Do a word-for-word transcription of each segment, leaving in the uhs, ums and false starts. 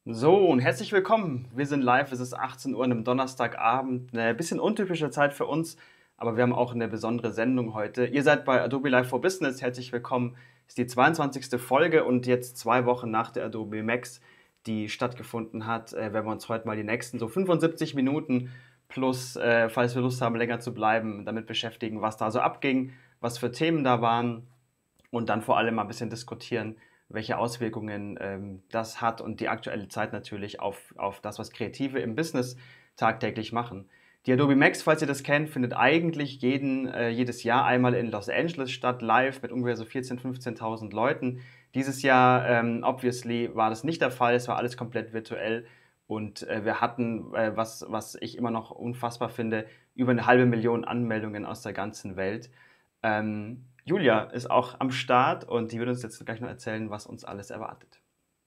So, und herzlich willkommen. Wir sind live, es ist achtzehn Uhr an einem Donnerstagabend. Eine bisschen untypische Zeit für uns, aber wir haben auch eine besondere Sendung heute. Ihr seid bei Adobe Live for Business. Herzlich willkommen. Es ist die zweiundzwanzigste Folge und jetzt zwei Wochen nach der Adobe Max, die stattgefunden hat, äh, werden wir uns heute mal die nächsten so fünfundsiebzig Minuten plus, äh, falls wir Lust haben, länger zu bleiben, damit beschäftigen, was da so abging, was für Themen da waren und dann vor allem mal ein bisschen diskutieren, welche Auswirkungen ähm, das hat und die aktuelle Zeit natürlich auf, auf das, was Kreative im Business tagtäglich machen. Die Adobe Max, falls ihr das kennt, findet eigentlich jeden, äh, jedes Jahr einmal in Los Angeles statt, live mit ungefähr so vierzehntausend, fünfzehntausend Leuten. Dieses Jahr, ähm, obviously, war das nicht der Fall, es war alles komplett virtuell und äh, wir hatten, äh, was, was ich immer noch unfassbar finde, über eine halbe Million Anmeldungen aus der ganzen Welt. Ähm, Julia ist auch am Start und die wird uns jetzt gleich noch erzählen, was uns alles erwartet.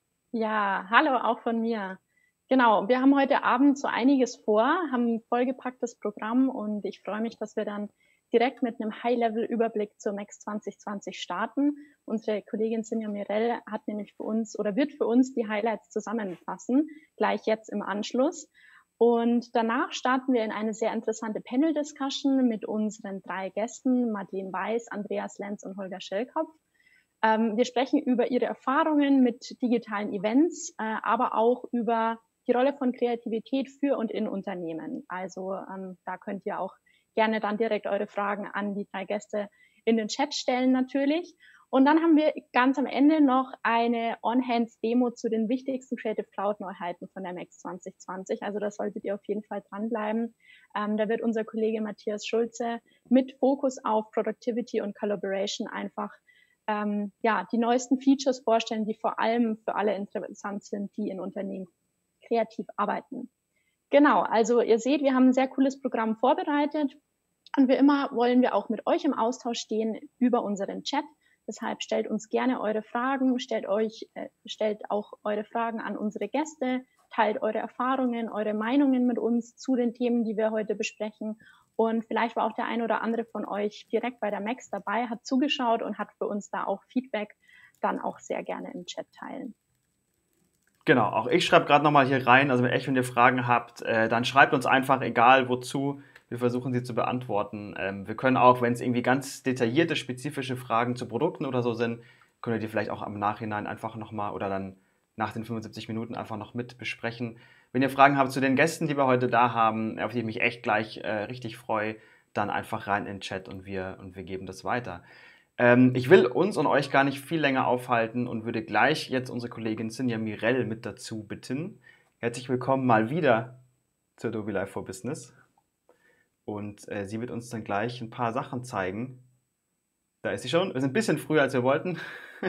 Ja, hallo auch von mir. Genau, wir haben heute Abend so einiges vor, haben ein vollgepacktes Programm und ich freue mich, dass wir dann direkt mit einem High-Level-Überblick zur Max zwanzig zwanzig starten. Unsere Kollegin Sinja Mirell hat nämlich für uns oder wird für uns die Highlights zusammenfassen, gleich jetzt im Anschluss. Und danach starten wir in eine sehr interessante Panel-Discussion mit unseren drei Gästen, Madeleine Weiß, Andreas Lenz und Holger Schellkopf. Ähm, wir sprechen über ihre Erfahrungen mit digitalen Events, äh, aber auch über die Rolle von Kreativität für und in Unternehmen. Also ähm, da könnt ihr auch gerne dann direkt eure Fragen an die drei Gäste in den Chat stellen natürlich. Und dann haben wir ganz am Ende noch eine On-Hands-Demo zu den wichtigsten Creative Cloud-Neuheiten von der Max zwanzig zwanzig. Also da solltet ihr auf jeden Fall dranbleiben. Ähm, da wird unser Kollege Matthias Schulze mit Fokus auf Productivity und Collaboration einfach ähm, ja, die neuesten Features vorstellen, die vor allem für alle interessant sind, die in Unternehmen kreativ arbeiten. Genau, also ihr seht, wir haben ein sehr cooles Programm vorbereitet und wie immer wollen wir auch mit euch im Austausch stehen über unseren Chat. Deshalb stellt uns gerne eure Fragen, stellt euch, äh, stellt auch eure Fragen an unsere Gäste, teilt eure Erfahrungen, eure Meinungen mit uns zu den Themen, die wir heute besprechen. Und vielleicht war auch der ein oder andere von euch direkt bei der Max dabei, hat zugeschaut und hat für uns da auch Feedback, dann auch sehr gerne im Chat teilen. Genau, auch ich schreibe gerade nochmal hier rein, also wenn echt, wenn ihr Fragen habt, äh, dann schreibt uns einfach, egal wozu, wir versuchen sie zu beantworten. Ähm, wir können auch, wenn es irgendwie ganz detaillierte, spezifische Fragen zu Produkten oder so sind, können wir die vielleicht auch am Nachhinein einfach nochmal oder dann nach den fünfundsiebzig Minuten einfach noch mit besprechen. Wenn ihr Fragen habt zu den Gästen, die wir heute da haben, auf die ich mich echt gleich äh, richtig freue, dann einfach rein in den Chat und wir, und wir geben das weiter. Ähm, ich will uns und euch gar nicht viel länger aufhalten und würde gleich jetzt unsere Kollegin Sinja Mirell mit dazu bitten. Herzlich willkommen mal wieder zu Adobe Live for Business. Und äh, sie wird uns dann gleich ein paar Sachen zeigen. Da ist sie schon. Wir sind ein bisschen früher, als wir wollten.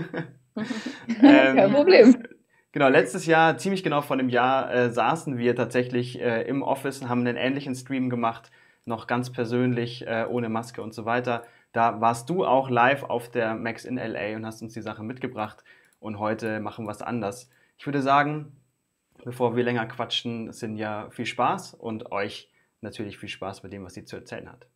Kein ähm, Problem. genau, letztes Jahr, ziemlich genau vor einem Jahr, äh, saßen wir tatsächlich äh, im Office und haben einen ähnlichen Stream gemacht, noch ganz persönlich, äh, ohne Maske und so weiter. Da warst du auch live auf der Max in L A und hast uns die Sache mitgebracht. Und heute machen wir es anders. Ich würde sagen, bevor wir länger quatschen, sind ja viel Spaß und euch natürlich viel Spaß mit dem, was sie zu erzählen hat.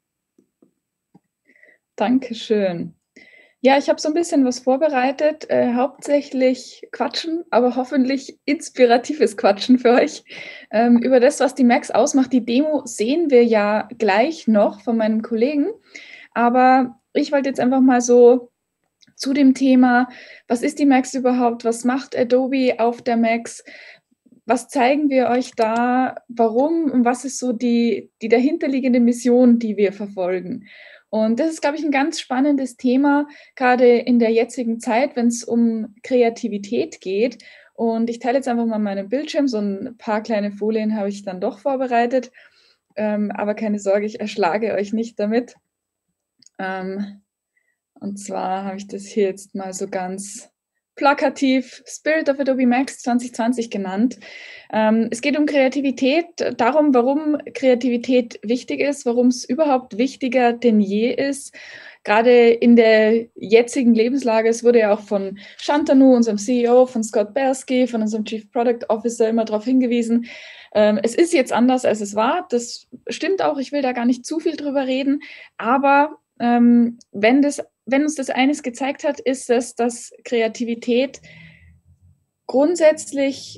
Dankeschön. Ja, ich habe so ein bisschen was vorbereitet, äh, hauptsächlich Quatschen, aber hoffentlich inspiratives Quatschen für euch, ähm, über das, was die Max ausmacht. Die Demo sehen wir ja gleich noch von meinem Kollegen, aber ich wollte jetzt einfach mal so zu dem Thema, was ist die Max überhaupt? Was macht Adobe auf der Max? Was zeigen wir euch da? Warum? Und was ist so die die dahinterliegende Mission, die wir verfolgen? Und das ist, glaube ich, ein ganz spannendes Thema, gerade in der jetzigen Zeit, wenn es um Kreativität geht. Und ich teile jetzt einfach mal meinen Bildschirm. So ein paar kleine Folien habe ich dann doch vorbereitet. Ähm, aber keine Sorge, ich erschlage euch nicht damit. Ähm, und zwar habe ich das hier jetzt mal so ganz plakativ Spirit of Adobe Max zwanzig zwanzig genannt. Ähm, es geht um Kreativität, darum, warum Kreativität wichtig ist, warum es überhaupt wichtiger denn je ist. Gerade in der jetzigen Lebenslage, es wurde ja auch von Shantanu, unserem C E O, von Scott Bersky, von unserem Chief Product Officer immer darauf hingewiesen, ähm, es ist jetzt anders, als es war. Das stimmt auch, ich will da gar nicht zu viel drüber reden, aber ähm, wenn, das, wenn uns das eines gezeigt hat, ist es, dass Kreativität grundsätzlich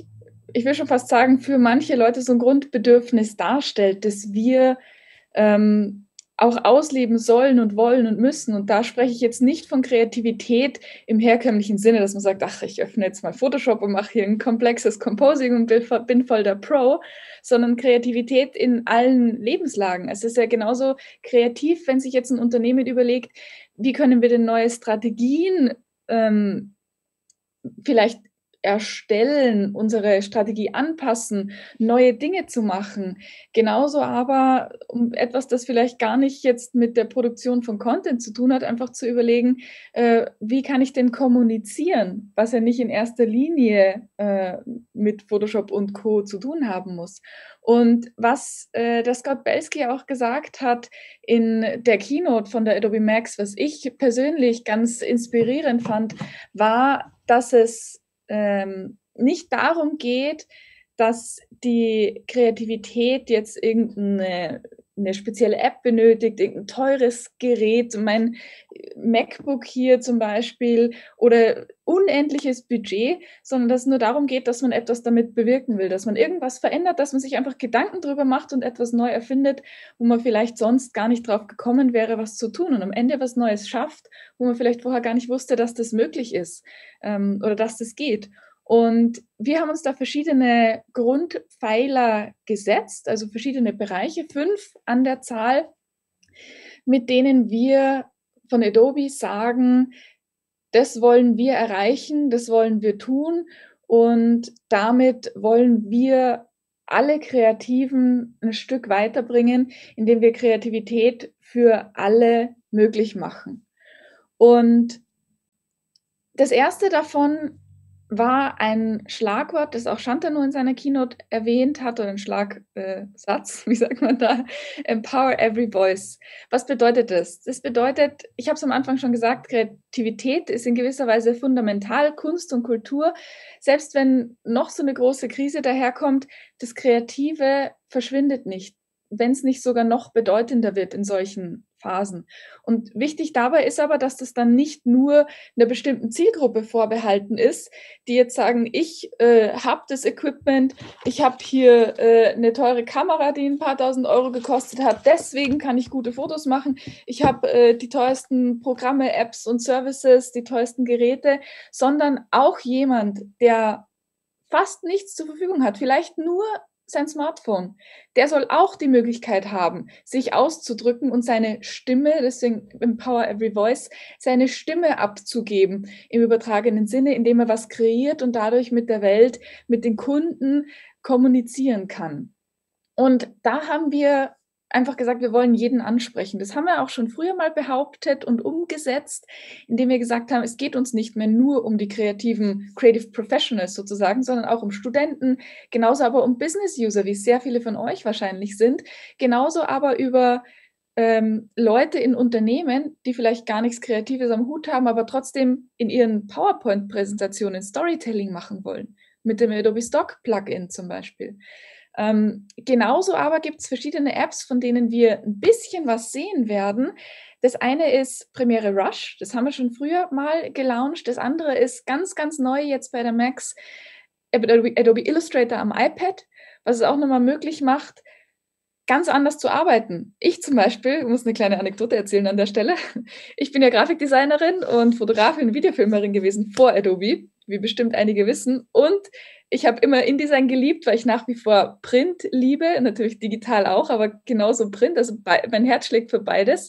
ich will schon fast sagen, für manche Leute so ein Grundbedürfnis darstellt, das wir ähm, auch ausleben sollen und wollen und müssen. Und da spreche ich jetzt nicht von Kreativität im herkömmlichen Sinne, dass man sagt, ach, ich öffne jetzt mal Photoshop und mache hier ein komplexes Composing und bin voll der Pro, sondern Kreativität in allen Lebenslagen. Es ist ja genauso kreativ, wenn sich jetzt ein Unternehmen überlegt, wie können wir denn neue Strategien ähm, vielleicht erstellen, unsere Strategie anpassen, neue Dinge zu machen. Genauso aber um etwas, das vielleicht gar nicht jetzt mit der Produktion von Content zu tun hat, einfach zu überlegen, äh, wie kann ich denn kommunizieren, was ja nicht in erster Linie äh, mit Photoshop und Co. zu tun haben muss. Und was äh, der Scott Belsky auch gesagt hat in der Keynote von der Adobe Max, was ich persönlich ganz inspirierend fand, war, dass es ähm, nicht darum geht, dass die Kreativität jetzt irgendeine eine spezielle App benötigt, irgendein teures Gerät, mein MacBook hier zum Beispiel oder unendliches Budget, sondern dass es nur darum geht, dass man etwas damit bewirken will, dass man irgendwas verändert, dass man sich einfach Gedanken drüber macht und etwas neu erfindet, wo man vielleicht sonst gar nicht drauf gekommen wäre, was zu tun und am Ende was Neues schafft, wo man vielleicht vorher gar nicht wusste, dass das möglich ist ähm, oder dass das geht. Und wir haben uns da verschiedene Grundpfeiler gesetzt, also verschiedene Bereiche, fünf an der Zahl, mit denen wir von Adobe sagen, das wollen wir erreichen, das wollen wir tun und damit wollen wir alle Kreativen ein Stück weiterbringen, indem wir Kreativität für alle möglich machen. Und das erste davon war ein Schlagwort, das auch Shantanu in seiner Keynote erwähnt hat, oder ein Schlagsatz, äh, wie sagt man da? Empower every voice. Was bedeutet das? Das bedeutet, ich habe es am Anfang schon gesagt, Kreativität ist in gewisser Weise fundamental, Kunst und Kultur. Selbst wenn noch so eine große Krise daherkommt, das Kreative verschwindet nicht, wenn es nicht sogar noch bedeutender wird in solchen Phasen. Und wichtig dabei ist aber, dass das dann nicht nur einer bestimmten Zielgruppe vorbehalten ist, die jetzt sagen, ich äh, habe das Equipment, ich habe hier äh, eine teure Kamera, die ein paar tausend Euro gekostet hat, deswegen kann ich gute Fotos machen, ich habe äh, die teuersten Programme, Apps und Services, die teuersten Geräte, sondern auch jemand, der fast nichts zur Verfügung hat, vielleicht nur sein Smartphone, der soll auch die Möglichkeit haben, sich auszudrücken und seine Stimme, deswegen Empower Every Voice, seine Stimme abzugeben im übertragenen Sinne, indem er was kreiert und dadurch mit der Welt, mit den Kunden kommunizieren kann. Und da haben wir einfach gesagt, wir wollen jeden ansprechen. Das haben wir auch schon früher mal behauptet und umgesetzt, indem wir gesagt haben, es geht uns nicht mehr nur um die kreativen Creative Professionals sozusagen, sondern auch um Studenten, genauso aber um Business-User, wie sehr viele von euch wahrscheinlich sind, genauso aber über ähm, Leute in Unternehmen, die vielleicht gar nichts Kreatives am Hut haben, aber trotzdem in ihren PowerPoint-Präsentationen Storytelling machen wollen, mit dem Adobe Stock Plugin zum Beispiel. Ähm, genauso aber gibt es verschiedene Apps, von denen wir ein bisschen was sehen werden. Das eine ist Premiere Rush, das haben wir schon früher mal gelauncht. Das andere ist ganz, ganz neu jetzt bei der Max, Adobe, Adobe Illustrator am iPad, was es auch nochmal möglich macht, ganz anders zu arbeiten. Ich zum Beispiel, ich muss eine kleine Anekdote erzählen an der Stelle. Ich bin ja Grafikdesignerin und Fotografin und Videofilmerin gewesen vor Adobe, wie bestimmt einige wissen. Und ich habe immer InDesign geliebt, weil ich nach wie vor Print liebe, natürlich digital auch, aber genauso Print. Also mein Herz schlägt für beides.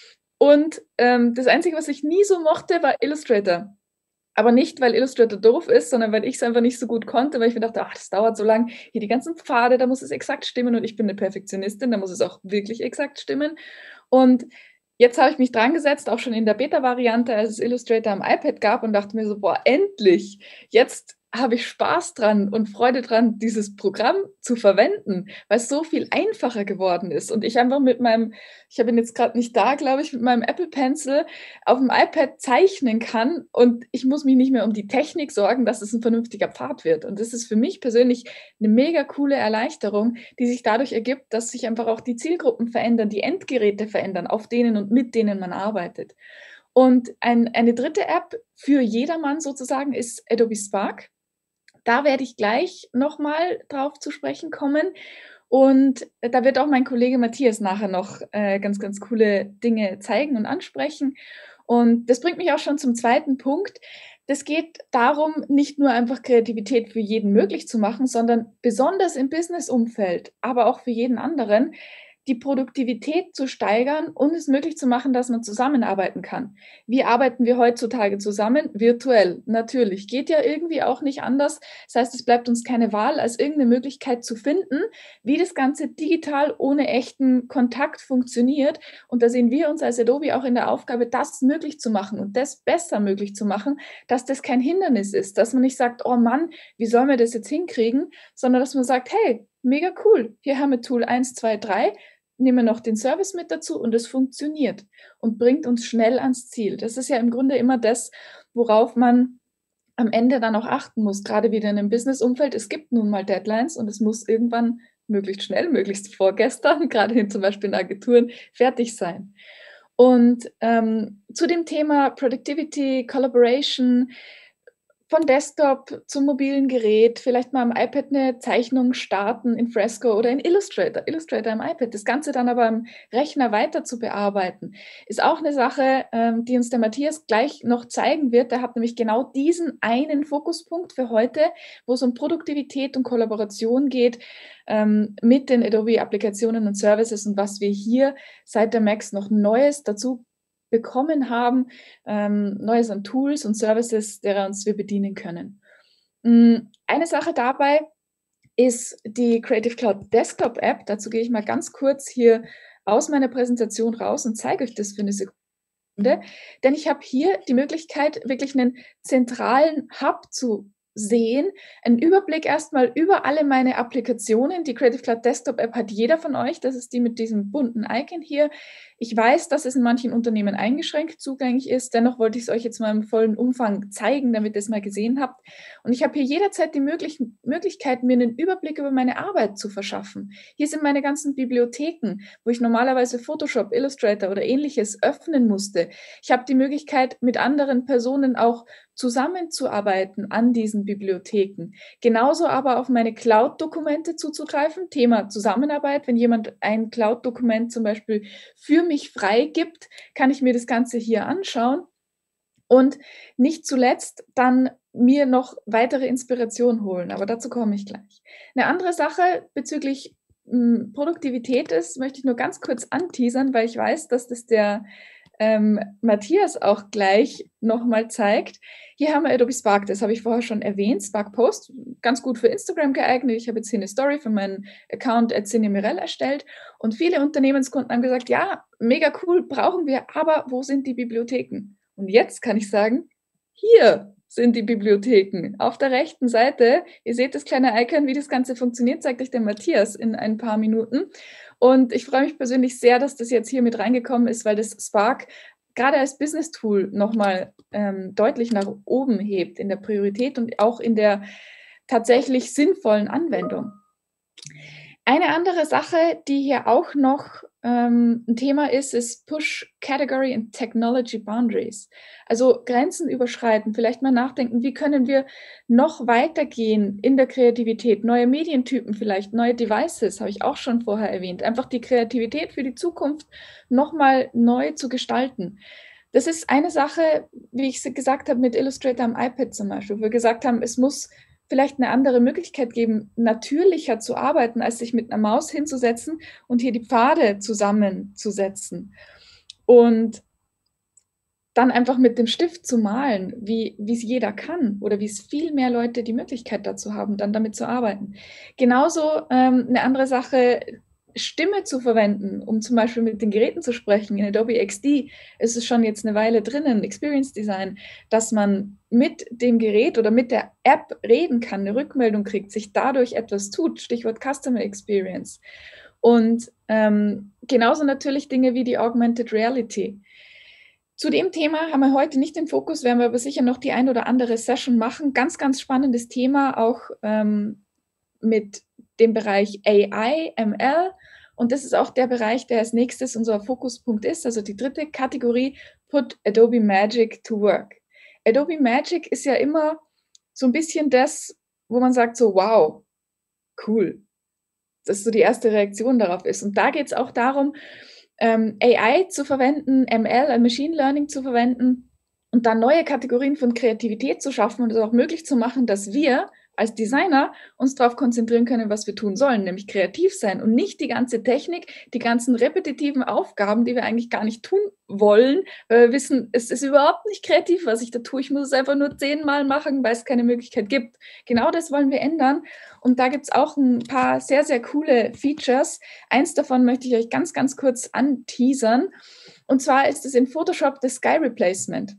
Und ähm, das Einzige, was ich nie so mochte, war Illustrator. Aber nicht, weil Illustrator doof ist, sondern weil ich es einfach nicht so gut konnte, weil ich mir dachte, ach, das dauert so lang. Hier die ganzen Pfade, da muss es exakt stimmen und ich bin eine Perfektionistin, da muss es auch wirklich exakt stimmen. Und jetzt habe ich mich dran gesetzt, auch schon in der Beta-Variante, als es Illustrator am iPad gab und dachte mir so, boah, endlich, jetzt habe ich Spaß dran und Freude dran, dieses Programm zu verwenden, weil es so viel einfacher geworden ist. Und ich einfach mit meinem, ich habe ihn jetzt gerade nicht da, glaube ich, mit meinem Apple Pencil auf dem iPad zeichnen kann und ich muss mich nicht mehr um die Technik sorgen, dass es ein vernünftiger Pfad wird. Und das ist für mich persönlich eine mega coole Erleichterung, die sich dadurch ergibt, dass sich einfach auch die Zielgruppen verändern, die Endgeräte verändern, auf denen und mit denen man arbeitet. Und ein, eine dritte App für jedermann sozusagen ist Adobe Spark. Da werde ich gleich nochmal drauf zu sprechen kommen. Und da wird auch mein Kollege Matthias nachher noch äh, ganz, ganz coole Dinge zeigen und ansprechen. Und das bringt mich auch schon zum zweiten Punkt. Das geht darum, nicht nur einfach Kreativität für jeden möglich zu machen, sondern besonders im Business-Umfeld, aber auch für jeden anderen, die Produktivität zu steigern und es möglich zu machen, dass man zusammenarbeiten kann. Wie arbeiten wir heutzutage zusammen? Virtuell, natürlich. Geht ja irgendwie auch nicht anders. Das heißt, es bleibt uns keine Wahl, als irgendeine Möglichkeit zu finden, wie das Ganze digital ohne echten Kontakt funktioniert. Und da sehen wir uns als Adobe auch in der Aufgabe, das möglich zu machen und das besser möglich zu machen, dass das kein Hindernis ist, dass man nicht sagt, oh Mann, wie sollen wir das jetzt hinkriegen, sondern dass man sagt, hey, mega cool, hier haben wir Tool eins, zwei, drei, nehmen wir noch den Service mit dazu und es funktioniert und bringt uns schnell ans Ziel. Das ist ja im Grunde immer das, worauf man am Ende dann auch achten muss, gerade wieder in einem Business-Umfeld. Es gibt nun mal Deadlines und es muss irgendwann möglichst schnell, möglichst vorgestern, gerade in, zum Beispiel in Agenturen, fertig sein. Und ähm, zu dem Thema Productivity, Collaboration, von Desktop zum mobilen Gerät, vielleicht mal am iPad eine Zeichnung starten in Fresco oder in Illustrator, Illustrator am iPad, das Ganze dann aber am Rechner weiter zu bearbeiten, ist auch eine Sache, ähm, die uns der Matthias gleich noch zeigen wird. Der hat nämlich genau diesen einen Fokuspunkt für heute, wo es um Produktivität und Kollaboration geht, ähm, mit den Adobe-Applikationen und Services und was wir hier seit der Max noch Neues dazu bekommen haben, ähm, Neues an Tools und Services, derer uns wir bedienen können. Eine Sache dabei ist die Creative Cloud Desktop App. Dazu gehe ich mal ganz kurz hier aus meiner Präsentation raus und zeige euch das für eine Sekunde. Denn ich habe hier die Möglichkeit, wirklich einen zentralen Hub zu sehen, einen Überblick erstmal über alle meine Applikationen. Die Creative Cloud Desktop App hat jeder von euch, das ist die mit diesem bunten Icon hier. Ich weiß, dass es in manchen Unternehmen eingeschränkt zugänglich ist, dennoch wollte ich es euch jetzt mal im vollen Umfang zeigen, damit ihr es mal gesehen habt. Und ich habe hier jederzeit die möglich Möglichkeit, mir einen Überblick über meine Arbeit zu verschaffen. Hier sind meine ganzen Bibliotheken, wo ich normalerweise Photoshop, Illustrator oder ähnliches öffnen musste. Ich habe die Möglichkeit, mit anderen Personen auch zusammenzuarbeiten an diesen Bibliotheken. Genauso aber auf meine Cloud-Dokumente zuzugreifen. Thema Zusammenarbeit. Wenn jemand ein Cloud-Dokument zum Beispiel für mich freigibt, kann ich mir das Ganze hier anschauen. Und nicht zuletzt dann mir noch weitere Inspiration holen. Aber dazu komme ich gleich. Eine andere Sache bezüglich mh, Produktivität ist, möchte ich nur ganz kurz anteasern, weil ich weiß, dass das der Ähm, Matthias auch gleich nochmal zeigt. Hier haben wir Adobe Spark, das habe ich vorher schon erwähnt, Spark Post, ganz gut für Instagram geeignet. Ich habe jetzt hier eine Story für meinen Account at Cinemirel erstellt und viele Unternehmenskunden haben gesagt, ja, mega cool, brauchen wir, aber wo sind die Bibliotheken? Und jetzt kann ich sagen, hier sind die Bibliotheken. Auf der rechten Seite, ihr seht das kleine Icon, wie das Ganze funktioniert, zeigt euch der Matthias in ein paar Minuten. Und ich freue mich persönlich sehr, dass das jetzt hier mit reingekommen ist, weil das Spark gerade als Business-Tool nochmal ähm, deutlich nach oben hebt in der Priorität und auch in der tatsächlich sinnvollen Anwendung. Eine andere Sache, die hier auch noch ähm, ein Thema ist, ist Push Category and Technology Boundaries. Also Grenzen überschreiten, vielleicht mal nachdenken, wie können wir noch weitergehen in der Kreativität, neue Medientypen vielleicht, neue Devices, habe ich auch schon vorher erwähnt, einfach die Kreativität für die Zukunft nochmal neu zu gestalten. Das ist eine Sache, wie ich gesagt habe, mit Illustrator am iPad zum Beispiel, wo wir gesagt haben, es muss vielleicht eine andere Möglichkeit geben, natürlicher zu arbeiten, als sich mit einer Maus hinzusetzen und hier die Pfade zusammenzusetzen. Und dann einfach mit dem Stift zu malen, wie wie es jeder kann oder wie es viel mehr Leute die Möglichkeit dazu haben, dann damit zu arbeiten. Genauso ähm, eine andere Sache, Stimme zu verwenden, um zum Beispiel mit den Geräten zu sprechen. In Adobe X D ist es schon jetzt eine Weile drinnen, Experience Design, dass man mit dem Gerät oder mit der App reden kann, eine Rückmeldung kriegt, sich dadurch etwas tut, Stichwort Customer Experience. Und ähm, genauso natürlich Dinge wie die Augmented Reality. Zu dem Thema haben wir heute nicht den Fokus, werden wir aber sicher noch die ein oder andere Session machen. Ganz, ganz spannendes Thema, auch ähm, mit dem Bereich A I, M L. Und das ist auch der Bereich, der als nächstes unser Fokuspunkt ist, also die dritte Kategorie, Put Adobe Magic to Work. Adobe Magic ist ja immer so ein bisschen das, wo man sagt so, wow, cool. Dass so die erste Reaktion darauf ist. Und da geht es auch darum, ähm, A I zu verwenden, M L, Machine Learning zu verwenden und dann neue Kategorien von Kreativität zu schaffen und es auch möglich zu machen, dass wir als Designer uns darauf konzentrieren können, was wir tun sollen, nämlich kreativ sein und nicht die ganze Technik, die ganzen repetitiven Aufgaben, die wir eigentlich gar nicht tun wollen, weil wir wissen, es ist überhaupt nicht kreativ, was ich da tue. Ich muss es einfach nur zehnmal machen, weil es keine Möglichkeit gibt. Genau das wollen wir ändern. Und da gibt es auch ein paar sehr, sehr coole Features. Eins davon möchte ich euch ganz, ganz kurz anteasern. Und zwar ist es in Photoshop das Sky Replacement.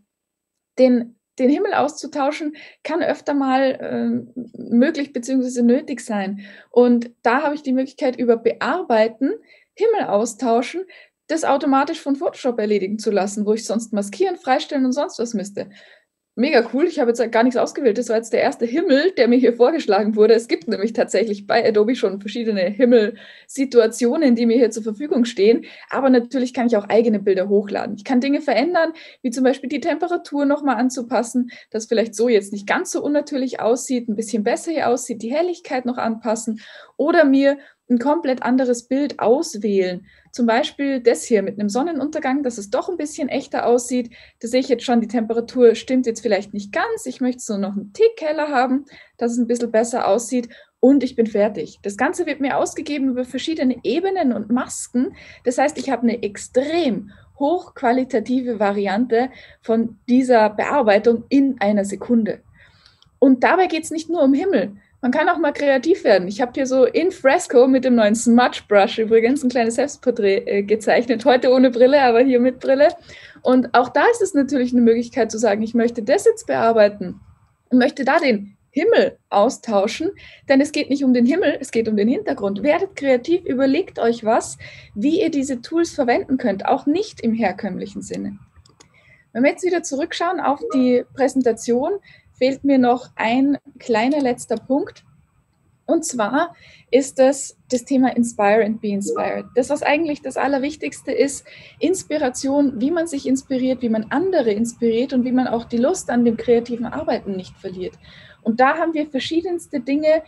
Den Den Himmel auszutauschen kann öfter mal äh, möglich bzw. nötig sein. Und da habe ich die Möglichkeit, über Bearbeiten, Himmel austauschen, das automatisch von Photoshop erledigen zu lassen, wo ich sonst maskieren, freistellen und sonst was müsste. Mega cool, ich habe jetzt gar nichts ausgewählt. Das war jetzt der erste Himmel, der mir hier vorgeschlagen wurde. Es gibt nämlich tatsächlich bei Adobe schon verschiedene Himmelsituationen, die mir hier zur Verfügung stehen. Aber natürlich kann ich auch eigene Bilder hochladen. Ich kann Dinge verändern, wie zum Beispiel die Temperatur nochmal anzupassen, dass vielleicht so jetzt nicht ganz so unnatürlich aussieht, ein bisschen besser hier aussieht, die Helligkeit noch anpassen oder mir ein komplett anderes Bild auswählen. Zum Beispiel das hier mit einem Sonnenuntergang, dass es doch ein bisschen echter aussieht. Da sehe ich jetzt schon, die Temperatur stimmt jetzt vielleicht nicht ganz. Ich möchte es nur noch einen Tick heller haben, dass es ein bisschen besser aussieht. Und ich bin fertig. Das Ganze wird mir ausgegeben über verschiedene Ebenen und Masken. Das heißt, ich habe eine extrem hochqualitative Variante von dieser Bearbeitung in einer Sekunde. Und dabei geht es nicht nur um Himmel. Man kann auch mal kreativ werden. Ich habe hier so in Fresco mit dem neuen Smudge Brush übrigens ein kleines Selbstporträt äh, gezeichnet. Heute ohne Brille, aber hier mit Brille. Und auch da ist es natürlich eine Möglichkeit zu sagen, ich möchte das jetzt bearbeiten und möchte da den Himmel austauschen, denn es geht nicht um den Himmel, es geht um den Hintergrund. Werdet kreativ, überlegt euch was, wie ihr diese Tools verwenden könnt, auch nicht im herkömmlichen Sinne. Wenn wir jetzt wieder zurückschauen auf die Präsentation, fehlt mir noch ein kleiner letzter Punkt. Und zwar ist das das Thema Inspire and be inspired. Das, was eigentlich das Allerwichtigste ist, Inspiration, wie man sich inspiriert, wie man andere inspiriert und wie man auch die Lust an dem kreativen Arbeiten nicht verliert. Und da haben wir verschiedenste Dinge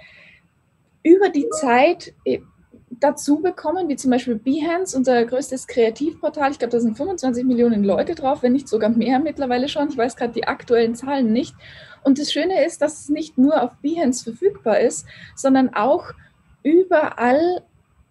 über die Zeit dazu bekommen, wie zum Beispiel Behance, unser größtes Kreativportal. Ich glaube, da sind fünfundzwanzig Millionen Leute drauf, wenn nicht sogar mehr mittlerweile schon. Ich weiß gerade die aktuellen Zahlen nicht. Und das Schöne ist, dass es nicht nur auf Behance verfügbar ist, sondern auch überall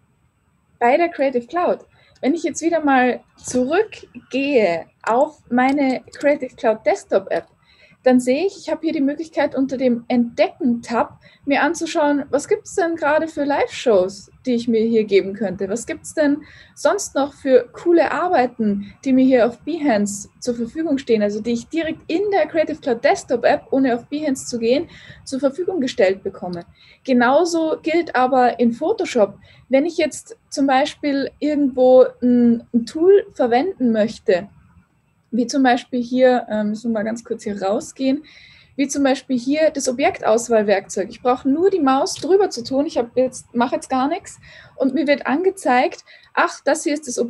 bei der Creative Cloud. Wenn ich jetzt wieder mal zurückgehe auf meine Creative Cloud Desktop App, dann sehe ich, ich habe hier die Möglichkeit, unter dem Entdecken-Tab mir anzuschauen, was gibt es denn gerade für Live-Shows, die ich mir hier geben könnte? Was gibt es denn sonst noch für coole Arbeiten, die mir hier auf Behance zur Verfügung stehen, also die ich direkt in der Creative Cloud Desktop App, ohne auf Behance zu gehen, zur Verfügung gestellt bekomme. Genauso gilt aber in Photoshop, wenn ich jetzt zum Beispiel irgendwo ein, ein Tool verwenden möchte, wie zum Beispiel hier, ähm, müssen wir mal ganz kurz hier rausgehen, wie zum Beispiel hier das Objektauswahlwerkzeug. Ich brauche nur die Maus drüber zu tun, ich jetzt, mache jetzt gar nichts und mir wird angezeigt, ach, das hier ist das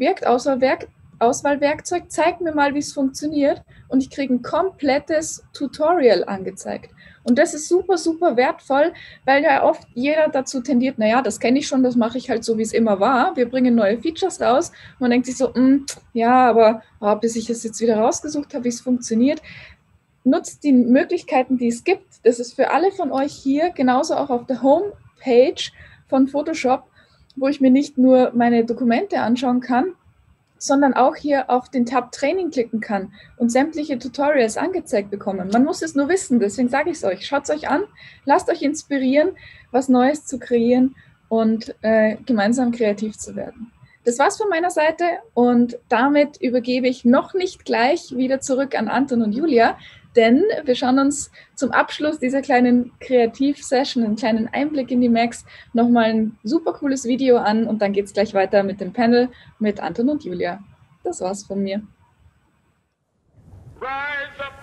Objektauswahlwerkzeug, zeig mir mal, wie es funktioniert und ich kriege ein komplettes Tutorial angezeigt. Und das ist super, super wertvoll, weil ja oft jeder dazu tendiert, naja, das kenne ich schon, das mache ich halt so, wie es immer war. Wir bringen neue Features raus. Man denkt sich so, mh, ja, aber oh, bis ich es jetzt wieder rausgesucht habe, wie es funktioniert. Nutzt die Möglichkeiten, die es gibt. Das ist für alle von euch hier, genauso auch auf der Homepage von Photoshop, wo ich mir nicht nur meine Dokumente anschauen kann, sondern auch hier auf den Tab Training klicken kann und sämtliche Tutorials angezeigt bekommen. Man muss es nur wissen, deswegen sage ich es euch. Schaut es euch an, lasst euch inspirieren, was Neues zu kreieren und äh, gemeinsam kreativ zu werden. Das war's von meiner Seite und damit übergebe ich noch nicht gleich wieder zurück an Anton und Julia, denn wir schauen uns zum Abschluss dieser kleinen Kreativ-Session, einen kleinen Einblick in die Macs, nochmal ein super cooles Video an und dann geht es gleich weiter mit dem Panel mit Anton und Julia. Das war's von mir. Rise up.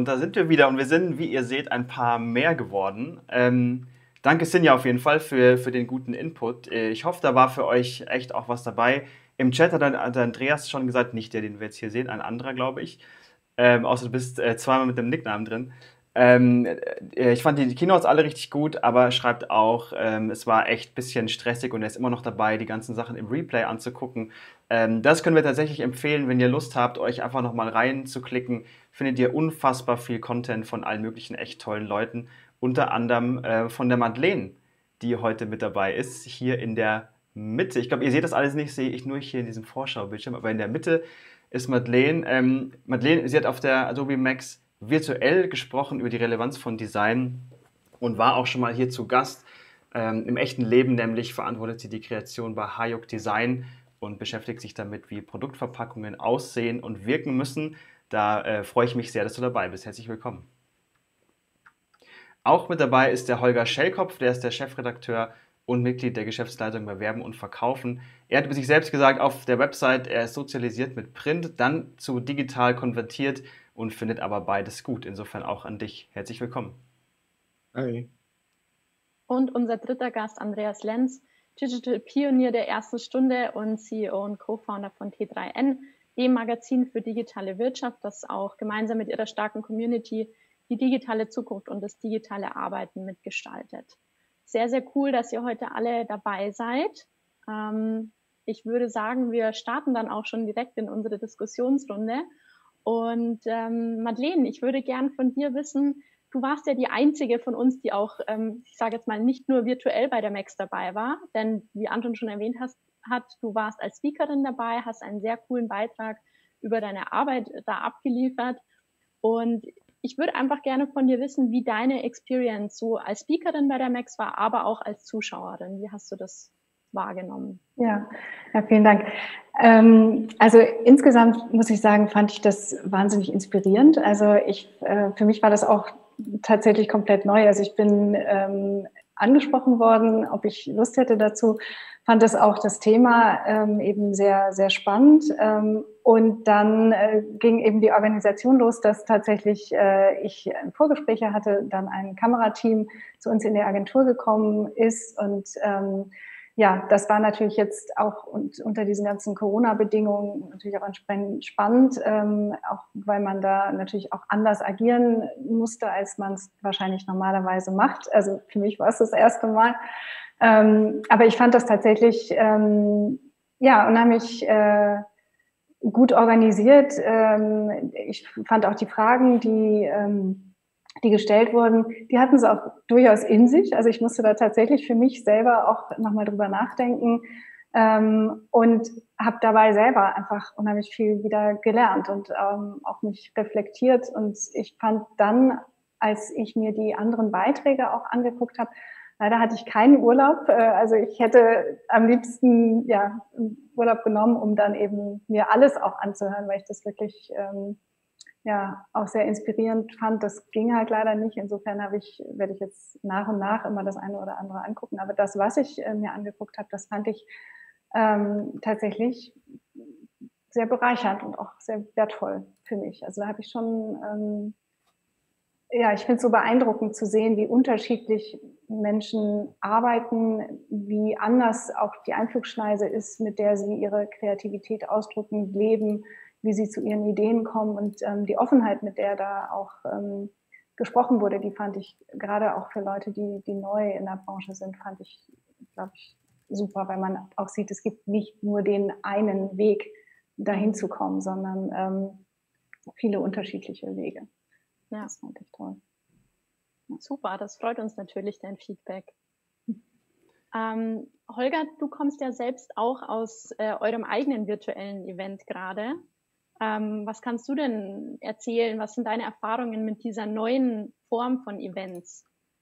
und da sind wir wieder und wir sind, wie ihr seht, ein paar mehr geworden. Ähm, danke Sinja auf jeden Fall für, für den guten Input. Ich hoffe, da war für euch echt auch was dabei. Im Chat hat der Andreas schon gesagt, nicht der, den wir jetzt hier sehen, ein anderer, glaube ich. Ähm, außer du bist äh, zweimal mit dem Nicknamen drin. Ähm, äh, ich fand die Keynotes alle richtig gut, aber schreibt auch, ähm, es war echt ein bisschen stressig und er ist immer noch dabei, die ganzen Sachen im Replay anzugucken. Ähm, das können wir tatsächlich empfehlen, wenn ihr Lust habt, euch einfach nochmal reinzuklicken. Findet ihr unfassbar viel Content von allen möglichen echt tollen Leuten. Unter anderem äh, von der Madeleine, die heute mit dabei ist, hier in der Mitte. Ich glaube, ihr seht das alles nicht, sehe ich nur hier in diesem Vorschaubildschirm, aber in der Mitte ist Madeleine. Ähm, Madeleine, sie hat auf der Adobe Max virtuell gesprochen über die Relevanz von Design und war auch schon mal hier zu Gast. Ähm, im echten Leben nämlich verantwortet sie die Kreation bei Hayuk Design und beschäftigt sich damit, wie Produktverpackungen aussehen und wirken müssen. Da äh, freue ich mich sehr, dass du dabei bist. Herzlich willkommen. Auch mit dabei ist der Holger Schellkopf, der ist der Chefredakteur und Mitglied der Geschäftsleitung bei Werben und Verkaufen. Er hat über sich selbst gesagt auf der Website, er ist sozialisiert mit Print, dann zu digital konvertiert und findet aber beides gut. Insofern auch an dich. Herzlich willkommen. Hi. Und unser dritter Gast, Andreas Lenz, Digital Pionier der ersten Stunde und C E O und Co-Founder von T drei N, dem Magazin für digitale Wirtschaft, das auch gemeinsam mit ihrer starken Community die digitale Zukunft und das digitale Arbeiten mitgestaltet. Sehr, sehr cool, dass ihr heute alle dabei seid. Ähm, ich würde sagen, wir starten dann auch schon direkt in unsere Diskussionsrunde. Und ähm, Madeleine, ich würde gern von dir wissen, du warst ja die einzige von uns, die auch, ähm, ich sage jetzt mal, nicht nur virtuell bei der Max dabei war, denn wie Anton schon erwähnt hast, hat, du warst als Speakerin dabei, hast einen sehr coolen Beitrag über deine Arbeit da abgeliefert. Und ich würde einfach gerne von dir wissen, wie deine Experience so als Speakerin bei der Max war, aber auch als Zuschauerin. Wie hast du das wahrgenommen? Ja, ja, vielen Dank. Ähm, also insgesamt muss ich sagen, fand ich das wahnsinnig inspirierend. Also ich, äh, für mich war das auch tatsächlich komplett neu. Also ich bin ähm, angesprochen worden, ob ich Lust hätte dazu, fand das auch das Thema ähm, eben sehr, sehr spannend. Ähm, und dann äh, ging eben die Organisation los, dass tatsächlich äh, ich Vorgespräche hatte, dann ein Kamerateam zu uns in die Agentur gekommen ist und ähm, ja, das war natürlich jetzt auch und unter diesen ganzen Corona-Bedingungen natürlich auch entsprechend spannend, ähm, auch weil man da natürlich auch anders agieren musste, als man es wahrscheinlich normalerweise macht. Also für mich war es das erste Mal. Ähm, aber ich fand das tatsächlich ähm, ja unheimlich äh, gut organisiert. Ähm, ich fand auch die Fragen, die ähm, die gestellt wurden, die hatten es auch durchaus in sich. Also ich musste da tatsächlich für mich selber auch nochmal drüber nachdenken ähm, und habe dabei selber einfach unheimlich viel wieder gelernt und ähm, auch mich reflektiert. Und ich fand dann, als ich mir die anderen Beiträge auch angeguckt habe, leider hatte ich keinen Urlaub. Äh, also ich hätte am liebsten ja Urlaub genommen, um dann eben mir alles auch anzuhören, weil ich das wirklich ähm, ja auch sehr inspirierend fand. Das ging halt leider nicht. Insofern habe ich, werde ich jetzt nach und nach immer das eine oder andere angucken. Aber das, was ich äh, mir angeguckt habe, das fand ich ähm, tatsächlich sehr bereichernd und auch sehr wertvoll für mich. Also da habe ich schon, ähm, ja, ich finde es so beeindruckend zu sehen, wie unterschiedlich Menschen arbeiten, wie anders auch die Einflugschneise ist, mit der sie ihre Kreativität ausdrücken, leben, wie sie zu ihren Ideen kommen und ähm, die Offenheit, mit der da auch ähm, gesprochen wurde, die fand ich gerade auch für Leute, die, die neu in der Branche sind, fand ich, glaube ich, super, weil man auch sieht, es gibt nicht nur den einen Weg, dahin zu kommen, sondern ähm, viele unterschiedliche Wege. Ja, das fand ich toll. Super, das freut uns natürlich, dein Feedback. Ähm, Holger, du kommst ja selbst auch aus äh, eurem eigenen virtuellen Event gerade. Ähm, was kannst du denn erzählen? Was sind deine Erfahrungen mit dieser neuen Form von Events?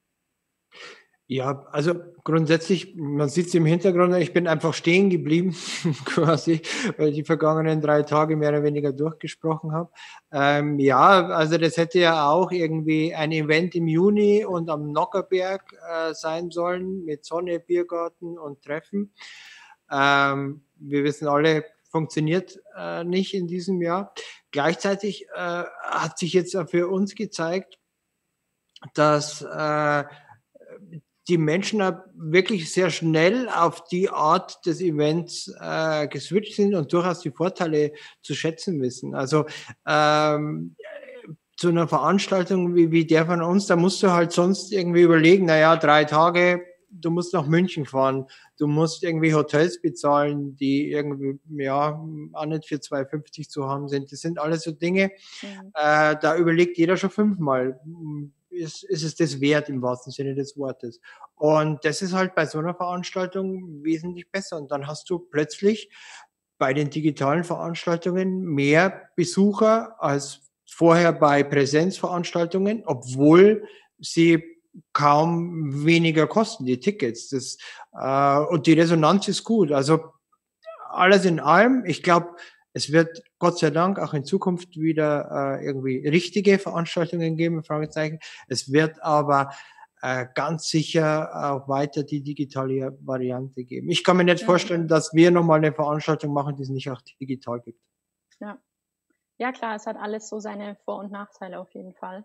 Ja, also grundsätzlich, man sieht es im Hintergrund, ich bin einfach stehen geblieben, quasi, weil ich die vergangenen drei Tage mehr oder weniger durchgesprochen habe. Ähm, ja, also das hätte ja auch irgendwie ein Event im Juni und am Nockerberg äh, sein sollen, mit Sonne, Biergarten und Treffen. Ähm, wir wissen alle, funktioniert äh, nicht in diesem Jahr. Gleichzeitig äh, hat sich jetzt auch für uns gezeigt, dass äh, die Menschen wirklich sehr schnell auf die Art des Events äh, geswitcht sind und durchaus die Vorteile zu schätzen wissen. Also ähm, zu einer Veranstaltung wie, wie der von uns, da musst du halt sonst irgendwie überlegen, naja, drei Tage, du musst nach München fahren, du musst irgendwie Hotels bezahlen, die irgendwie, ja, auch nicht für zwei fünfzig zu haben sind. Das sind alles so Dinge, mhm. äh, da überlegt jeder schon fünfmal, ist, ist es das wert im wahrsten Sinne des Wortes. Und das ist halt bei so einer Veranstaltung wesentlich besser. Und dann hast du plötzlich bei den digitalen Veranstaltungen mehr Besucher als vorher bei Präsenzveranstaltungen, obwohl sie kaum weniger kosten, die Tickets. Das, äh, und die Resonanz ist gut. Also alles in allem, ich glaube, es wird Gott sei Dank auch in Zukunft wieder äh, irgendwie richtige Veranstaltungen geben, Fragezeichen. Es wird aber äh, ganz sicher auch weiter die digitale Variante geben. Ich kann mir nicht ja. vorstellen, dass wir nochmal eine Veranstaltung machen, die es nicht auch digital gibt. Ja. Ja, klar, es hat alles so seine Vor- und Nachteile auf jeden Fall.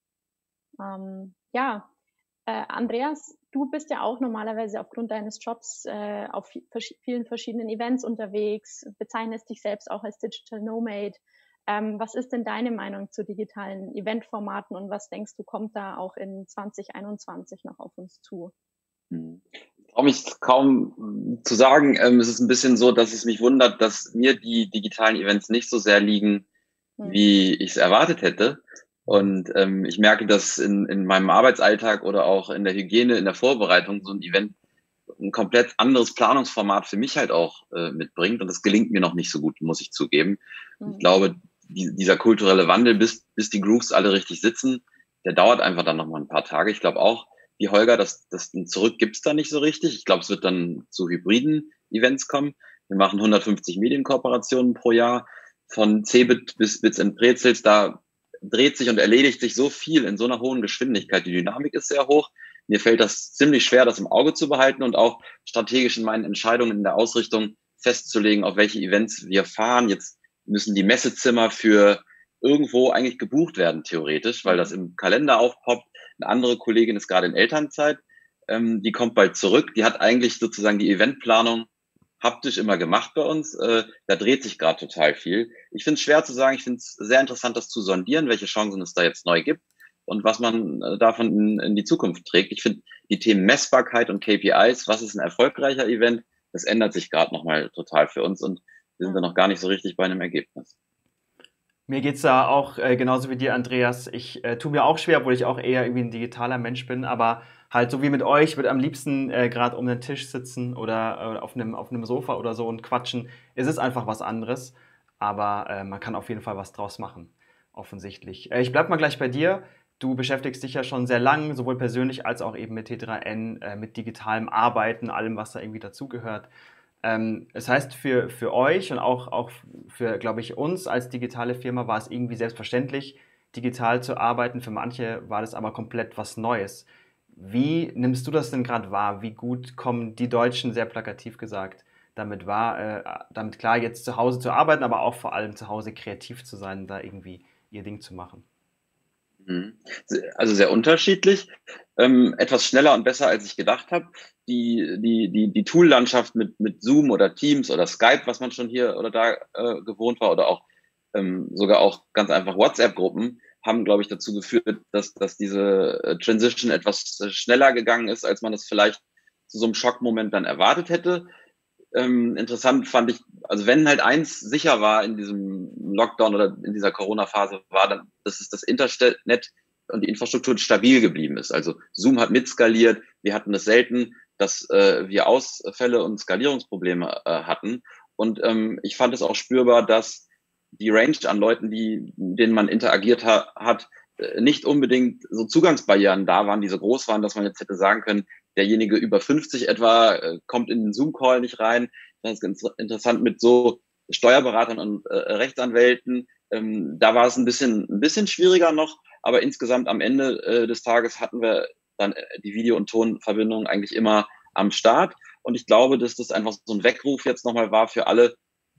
Ähm, ja, äh, Andreas, du bist ja auch normalerweise aufgrund deines Jobs äh, auf vielen verschiedenen Events unterwegs, bezeichnest dich selbst auch als Digital Nomad. Ähm, was ist denn deine Meinung zu digitalen Eventformaten und was denkst du, kommt da auch in zwanzig einundzwanzig noch auf uns zu? Ich traue mich kaum zu sagen. Ähm, es ist ein bisschen so, dass es mich wundert, dass mir die digitalen Events nicht so sehr liegen, hm. wie ich es erwartet hätte. Und ähm, ich merke, dass in, in meinem Arbeitsalltag oder auch in der Hygiene, in der Vorbereitung so ein Event ein komplett anderes Planungsformat für mich halt auch äh, mitbringt. Und das gelingt mir noch nicht so gut, muss ich zugeben. Mhm. Ich glaube, die, dieser kulturelle Wandel, bis, bis die Grooves alle richtig sitzen, der dauert einfach dann noch mal ein paar Tage. Ich glaube auch, wie Holger, das, das Zurück gibt's da nicht so richtig. Ich glaube, es wird dann zu hybriden Events kommen. Wir machen hundertfünfzig Medienkooperationen pro Jahr. Von Cebit bis Bits and Brezels, da dreht sich und erledigt sich so viel in so einer hohen Geschwindigkeit. Die Dynamik ist sehr hoch. Mir fällt das ziemlich schwer, das im Auge zu behalten und auch strategisch in meinen Entscheidungen in der Ausrichtung festzulegen, auf welche Events wir fahren. Jetzt müssen die Messezimmer für irgendwo eigentlich gebucht werden, theoretisch, weil das im Kalender aufpoppt. Eine andere Kollegin ist gerade in Elternzeit. Ähm, die kommt bald zurück. Die hat eigentlich sozusagen die Eventplanung haptisch immer gemacht bei uns. Äh, da dreht sich gerade total viel. Ich finde es schwer zu sagen. Ich finde es sehr interessant, das zu sondieren, welche Chancen es da jetzt neu gibt und was man äh, davon in, in die Zukunft trägt. Ich finde die Themen Messbarkeit und K P Is, was ist ein erfolgreicher Event, das ändert sich gerade nochmal total für uns und wir sind da noch gar nicht so richtig bei einem Ergebnis. Mir geht's da auch äh, genauso wie dir, Andreas. Ich äh, tue mir auch schwer, obwohl ich auch eher irgendwie ein digitaler Mensch bin, aber halt so wie mit euch, würde am liebsten äh, gerade um den Tisch sitzen oder äh, auf einem auf einem Sofa oder so und quatschen. Es ist einfach was anderes, aber äh, man kann auf jeden Fall was draus machen, offensichtlich. Äh, ich bleib mal gleich bei dir. Du beschäftigst dich ja schon sehr lang, sowohl persönlich als auch eben mit T drei N, äh, mit digitalem Arbeiten, allem, was da irgendwie dazugehört. Ähm, das heißt, für, für euch und auch, auch für, glaube ich, uns als digitale Firma war es irgendwie selbstverständlich, digital zu arbeiten. Für manche war das aber komplett was Neues. Wie nimmst du das denn gerade wahr? Wie gut kommen die Deutschen, sehr plakativ gesagt, damit wahr, äh, damit klar, jetzt zu Hause zu arbeiten, aber auch vor allem zu Hause kreativ zu sein, da irgendwie ihr Ding zu machen? Also sehr unterschiedlich, ähm, etwas schneller und besser, als ich gedacht habe. Die, die, die, die Tool-Landschaft mit, mit Zoom oder Teams oder Skype, was man schon hier oder da äh, gewohnt war, oder auch ähm, sogar auch ganz einfach WhatsApp-Gruppen, haben, glaube ich, dazu geführt, dass, dass diese äh, Transition etwas äh, schneller gegangen ist, als man es vielleicht zu so einem Schockmoment dann erwartet hätte. Ähm, interessant fand ich, also wenn halt eins sicher war in diesem Lockdown oder in dieser Corona-Phase, war dann, dass es das Internet und die Infrastruktur stabil geblieben ist. Also Zoom hat mitskaliert. Wir hatten es selten, dass äh, wir Ausfälle und Skalierungsprobleme äh, hatten. Und ähm, ich fand es auch spürbar, dass die Range an Leuten, die, denen man interagiert ha hat, nicht unbedingt so Zugangsbarrieren da waren, die so groß waren, dass man jetzt hätte sagen können, derjenige über fünfzig etwa äh, kommt in den Zoom-Call nicht rein. Das ist ganz interessant mit so Steuerberatern und äh, Rechtsanwälten. Ähm, da war es ein bisschen ein bisschen schwieriger noch, aber insgesamt am Ende äh, des Tages hatten wir dann die Video- und Tonverbindung eigentlich immer am Start. Und ich glaube, dass das einfach so ein Weckruf jetzt nochmal war für alle,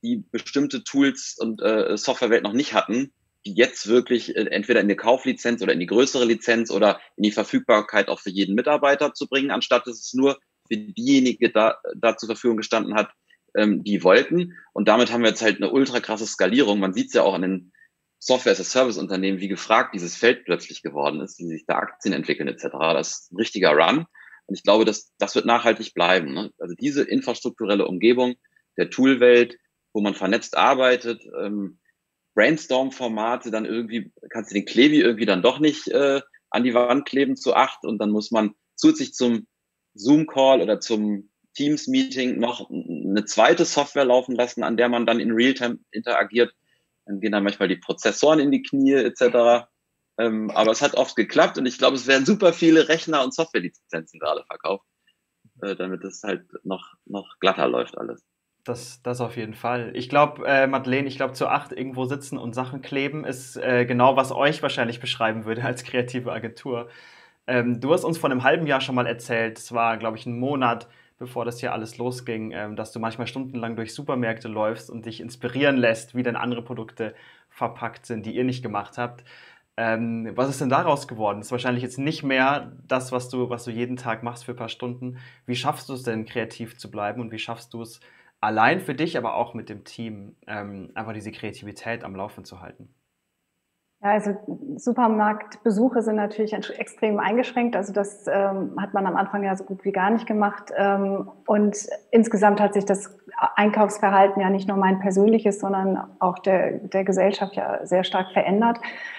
die bestimmte Tools und äh, Softwarewelt noch nicht hatten, die jetzt wirklich äh, entweder in die Kauflizenz oder in die größere Lizenz oder in die Verfügbarkeit auch für jeden Mitarbeiter zu bringen, anstatt dass es nur für diejenige da, da zur Verfügung gestanden hat, ähm, die wollten. Und damit haben wir jetzt halt eine ultra krasse Skalierung. Man sieht es ja auch an den Software-as-a-Service-Unternehmen, wie gefragt dieses Feld plötzlich geworden ist, wie sich da Aktien entwickeln et cetera. Das ist ein richtiger Run. Und ich glaube, das, das wird nachhaltig bleiben. Ne? Also diese infrastrukturelle Umgebung der Toolwelt, wo man vernetzt arbeitet, ähm, Brainstorm-Formate, dann irgendwie kannst du den Klebi irgendwie dann doch nicht äh, an die Wand kleben zu acht und dann muss man zusätzlich zum Zoom-Call oder zum Teams-Meeting noch eine zweite Software laufen lassen, an der man dann in Realtime interagiert. Dann gehen dann manchmal die Prozessoren in die Knie et cetera. Ähm, aber es hat oft geklappt und ich glaube, es werden super viele Rechner und Softwarelizenzen gerade verkauft, äh, damit es halt noch, noch glatter läuft alles. Das, das auf jeden Fall. Ich glaube, äh, Madeleine, ich glaube, zu acht irgendwo sitzen und Sachen kleben ist äh, genau, was euch wahrscheinlich beschreiben würde als kreative Agentur. Ähm, du hast uns vor einem halben Jahr schon mal erzählt, es war, glaube ich, ein Monat, bevor das hier alles losging, ähm, dass du manchmal stundenlang durch Supermärkte läufst und dich inspirieren lässt, wie denn andere Produkte verpackt sind, die ihr nicht gemacht habt. Ähm, was ist denn daraus geworden? Das ist wahrscheinlich jetzt nicht mehr das, was du, was du jeden Tag machst für ein paar Stunden. Wie schaffst du es denn, kreativ zu bleiben und wie schaffst du es, allein für dich, aber auch mit dem Team, ähm, einfach diese Kreativität am Laufen zu halten? Ja, also Supermarktbesuche sind natürlich extrem eingeschränkt. Also das ähm, hat man am Anfang ja so gut wie gar nicht gemacht. Ähm, und insgesamt hat sich das Einkaufsverhalten ja nicht nur mein persönliches, sondern auch der, der Gesellschaft ja sehr stark verändert.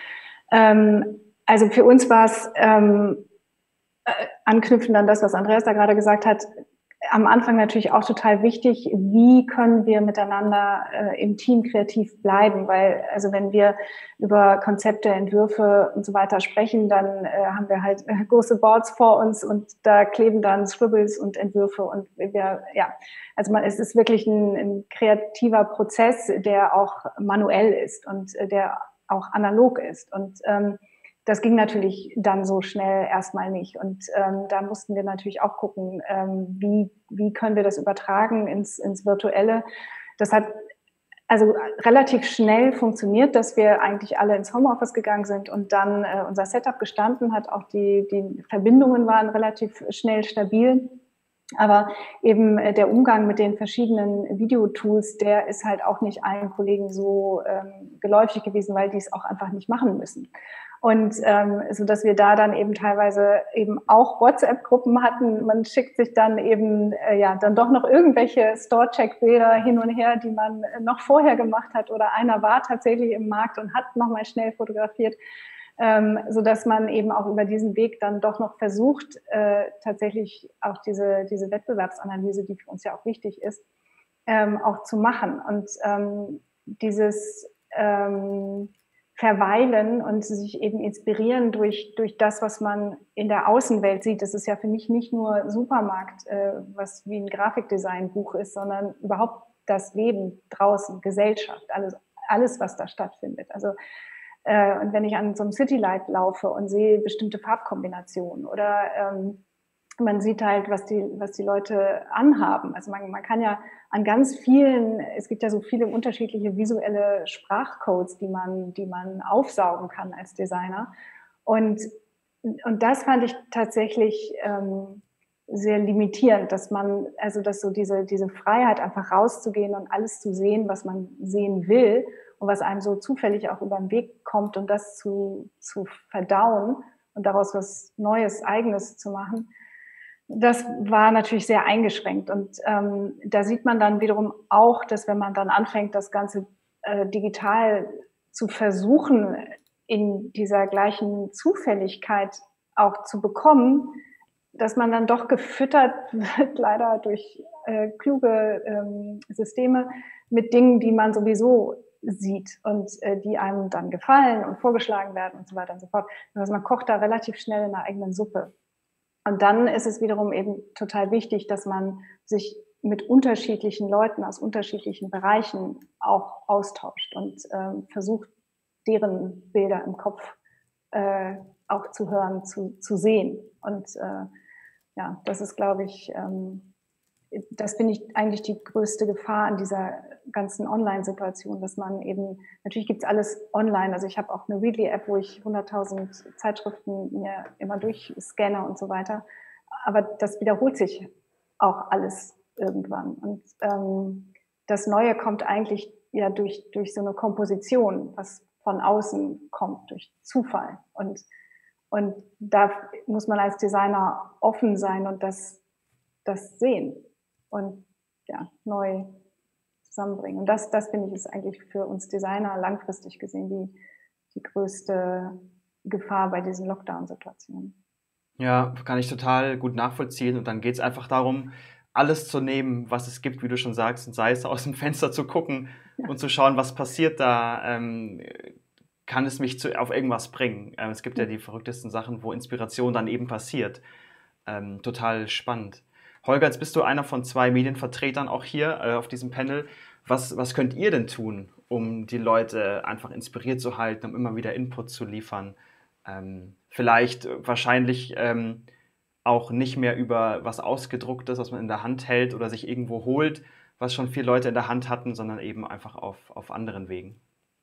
Ähm, also für uns war es, ähm, äh, anknüpfend an das, was Andreas da gerade gesagt hat, am Anfang natürlich auch total wichtig, wie können wir miteinander äh, im Team kreativ bleiben, weil also wenn wir über Konzepte, Entwürfe und so weiter sprechen, dann äh, haben wir halt äh, große Boards vor uns und da kleben dann Scribbles und Entwürfe und wir, ja, also man, es ist wirklich ein, ein kreativer Prozess, der auch manuell ist und äh, der auch analog ist und ähm, das ging natürlich dann so schnell erstmal nicht. Und ähm, da mussten wir natürlich auch gucken, ähm, wie, wie können wir das übertragen ins, ins Virtuelle. Das hat also relativ schnell funktioniert, dass wir eigentlich alle ins Homeoffice gegangen sind und dann äh, unser Setup gestanden hat. Auch die, die Verbindungen waren relativ schnell stabil. Aber eben äh, der Umgang mit den verschiedenen Videotools, der ist halt auch nicht allen Kollegen so ähm, geläufig gewesen, weil die es auch einfach nicht machen müssen. Und ähm, so dass wir da dann eben teilweise eben auch WhatsApp-Gruppen hatten. Man schickt sich dann eben äh, ja dann doch noch irgendwelche Store-Check-Bilder hin und her, die man noch vorher gemacht hat. Oder einer war tatsächlich im Markt und hat nochmal schnell fotografiert, ähm, so dass man eben auch über diesen Weg dann doch noch versucht, äh, tatsächlich auch diese diese Wettbewerbsanalyse, die für uns ja auch wichtig ist, ähm, auch zu machen. Und ähm, dieses ähm, verweilen und sich eben inspirieren durch, durch das, was man in der Außenwelt sieht. Das ist ja für mich nicht nur Supermarkt, äh, was wie ein Grafikdesign-Buch ist, sondern überhaupt das Leben draußen, Gesellschaft, alles, alles was da stattfindet. Also, äh, und wenn ich an so einem Citylight laufe und sehe bestimmte Farbkombinationen oder ähm, man sieht halt, was die, was die Leute anhaben. Also man, man kann ja an ganz vielen, es gibt ja so viele unterschiedliche visuelle Sprachcodes, die man, die man aufsaugen kann als Designer. Und, und das fand ich tatsächlich ähm, sehr limitierend, dass man, also dass so diese, diese Freiheit einfach rauszugehen und alles zu sehen, was man sehen will und was einem so zufällig auch über den Weg kommt und das zu, zu verdauen und daraus was Neues, Eigenes zu machen. Das war natürlich sehr eingeschränkt und ähm, da sieht man dann wiederum auch, dass wenn man dann anfängt, das Ganze äh, digital zu versuchen, in dieser gleichen Zufälligkeit auch zu bekommen, dass man dann doch gefüttert wird, leider durch äh, kluge ähm, Systeme mit Dingen, die man sowieso sieht und äh, die einem dann gefallen und vorgeschlagen werden und so weiter und so fort. Also man kocht da relativ schnell in der eigenen Suppe. Und dann ist es wiederum eben total wichtig, dass man sich mit unterschiedlichen Leuten aus unterschiedlichen Bereichen auch austauscht und äh, versucht, deren Bilder im Kopf äh, auch zu hören, zu, zu sehen. Und äh, ja, das ist, glaube ich, ähm, das finde ich eigentlich die größte Gefahr an dieser ganzen Online-Situation, dass man eben, natürlich gibt's alles online, also ich habe auch eine Readly-App, wo ich hunderttausend Zeitschriften mir immer durchscanne und so weiter, aber das wiederholt sich auch alles irgendwann. Und ähm, das Neue kommt eigentlich ja durch, durch so eine Komposition, was von außen kommt, durch Zufall. Und, und da muss man als Designer offen sein und das, das sehen und ja, neu zusammenbringen. Und das, das finde ich, ist eigentlich für uns Designer langfristig gesehen die, die größte Gefahr bei diesen Lockdown-Situationen. Ja, kann ich total gut nachvollziehen. Und dann geht es einfach darum, alles zu nehmen, was es gibt, wie du schon sagst, und sei es aus dem Fenster zu gucken ja. und zu schauen, was passiert da. Ähm, kann es mich zu, auf irgendwas bringen? Ähm, es gibt ja die verrücktesten Sachen, wo Inspiration dann eben passiert. Ähm, total spannend. Holger, jetzt bist du einer von zwei Medienvertretern auch hier äh, auf diesem Panel. Was, was könnt ihr denn tun, um die Leute einfach inspiriert zu halten, um immer wieder Input zu liefern? Ähm, vielleicht wahrscheinlich ähm, auch nicht mehr über was Ausgedrucktes, was man in der Hand hält oder sich irgendwo holt, was schon viele Leute in der Hand hatten, sondern eben einfach auf, auf anderen Wegen.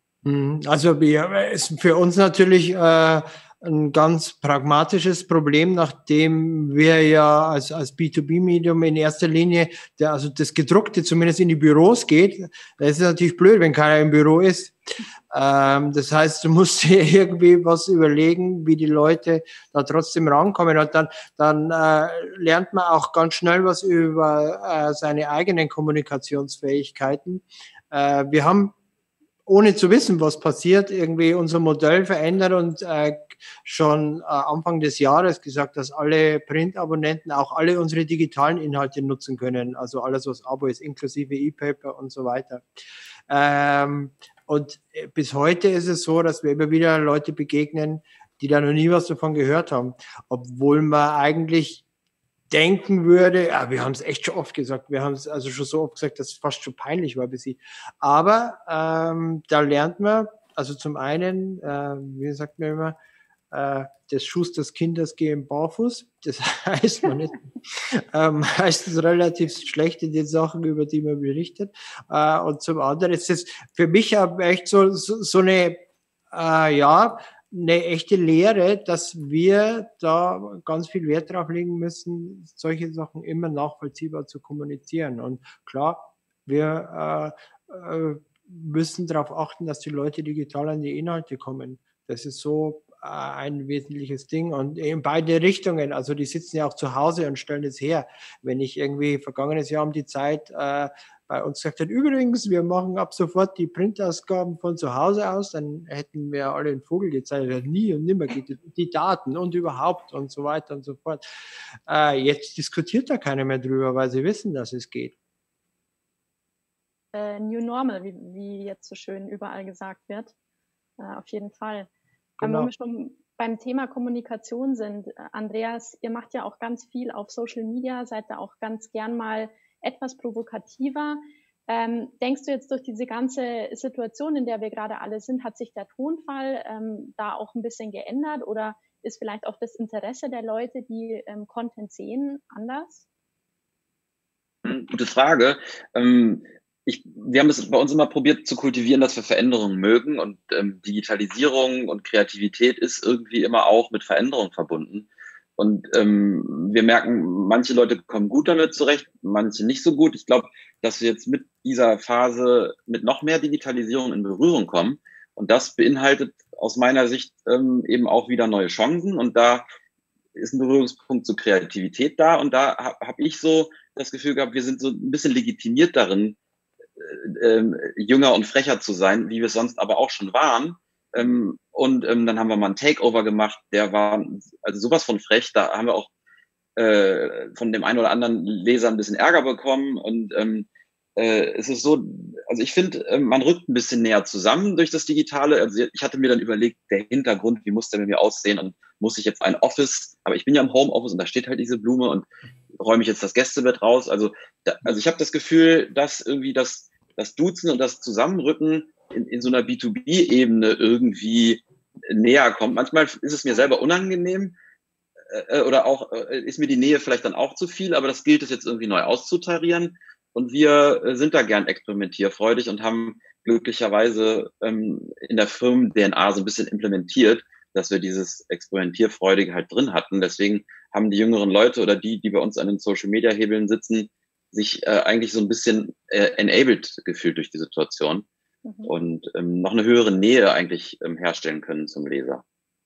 Also wir, ist für uns natürlich äh, ein ganz pragmatisches Problem, nachdem wir ja als, als B zwei B-Medium in erster Linie, der, also das Gedruckte zumindest in die Büros geht. Da ist es natürlich blöd, wenn keiner im Büro ist. Ähm, das heißt, du musst dir irgendwie was überlegen, wie die Leute da trotzdem rankommen. Und dann, dann äh, lernt man auch ganz schnell was über äh, seine eigenen Kommunikationsfähigkeiten. Äh, wir haben ohne zu wissen, was passiert, irgendwie unser Modell verändert und äh, schon äh, Anfang des Jahres gesagt, dass alle Print-Abonnenten auch alle unsere digitalen Inhalte nutzen können, also alles, was Abo ist, inklusive E-Paper und so weiter. Ähm, und bis heute ist es so, dass wir immer wieder Leute begegnen, die da noch nie was davon gehört haben, obwohl man eigentlich denken würde, ja, wir haben es echt schon oft gesagt, wir haben es also schon so oft gesagt, dass es fast schon peinlich war bis sie. Aber ähm, da lernt man, also zum einen, äh, wie sagt man immer, äh, des Schusters Kinders gehen barfuß. Das heißt man nicht, ähm, meistens relativ schlechte die Sachen, über die man berichtet. Äh, und zum anderen ist es für mich echt so, so, so eine, äh, ja, eine echte Lehre, dass wir da ganz viel Wert drauf legen müssen, solche Sachen immer nachvollziehbar zu kommunizieren. Und klar, wir äh, äh, müssen darauf achten, dass die Leute digital an die Inhalte kommen. Das ist so äh, ein wesentliches Ding. Und in beide Richtungen, also die sitzen ja auch zu Hause und stellen es her. Wenn ich irgendwie vergangenes Jahr um die Zeit äh, bei uns gesagt hat, übrigens, wir machen ab sofort die Printausgaben von zu Hause aus, dann hätten wir alle einen Vogel gezeigt, nie und nimmer geht die Daten und überhaupt und so weiter und so fort. Äh, jetzt diskutiert da keiner mehr drüber, weil sie wissen, dass es geht. Äh, New Normal, wie, wie jetzt so schön überall gesagt wird. Äh, auf jeden Fall. Genau. Wenn wir schon beim Thema Kommunikation sind, äh, Andreas, ihr macht ja auch ganz viel auf Social Media, seid da auch ganz gern mal etwas provokativer. Ähm, denkst du jetzt durch diese ganze Situation, in der wir gerade alle sind, hat sich der Tonfall ähm, da auch ein bisschen geändert oder ist vielleicht auch das Interesse der Leute, die ähm, Content sehen, anders? Gute Frage. Ähm, ich, wir haben es bei uns immer probiert zu kultivieren, dass wir Veränderungen mögen und ähm, Digitalisierung und Kreativität ist irgendwie immer auch mit Veränderung verbunden. Und ähm, wir merken, manche Leute kommen gut damit zurecht, manche nicht so gut. Ich glaube, dass wir jetzt mit dieser Phase mit noch mehr Digitalisierung in Berührung kommen. Und das beinhaltet aus meiner Sicht ähm, eben auch wieder neue Chancen. Und da ist ein Berührungspunkt zur Kreativität da. Und da habe hab ich so das Gefühl gehabt, wir sind so ein bisschen legitimiert darin, äh, äh, jünger und frecher zu sein, wie wir es sonst aber auch schon waren. Ähm, und ähm, dann haben wir mal einen Takeover gemacht, der war also sowas von frech, da haben wir auch äh, von dem einen oder anderen Leser ein bisschen Ärger bekommen und ähm, äh, es ist so, also ich finde, äh, man rückt ein bisschen näher zusammen durch das Digitale. Also ich hatte mir dann überlegt, der Hintergrund, wie muss der mit mir aussehen und muss ich jetzt ein Office, aber ich bin ja im Homeoffice und da steht halt diese Blume und räume ich jetzt das Gästebett raus. Also, da, also ich habe das Gefühl, dass irgendwie das, das Duzen und das Zusammenrücken in, in so einer B zwei B-Ebene irgendwie näher kommt. Manchmal ist es mir selber unangenehm, äh, oder auch, äh, ist mir die Nähe vielleicht dann auch zu viel, aber das gilt es jetzt irgendwie neu auszutarieren. Und wir äh, sind da gern experimentierfreudig und haben glücklicherweise ähm, in der Firmen-D N A so ein bisschen implementiert, dass wir dieses Experimentierfreudige halt drin hatten. Deswegen haben die jüngeren Leute oder die, die bei uns an den Social-Media-Hebeln sitzen, sich äh, eigentlich so ein bisschen äh, enabled gefühlt durch die Situation mhm. und ähm, noch eine höhere Nähe eigentlich ähm, herstellen können zum Leser.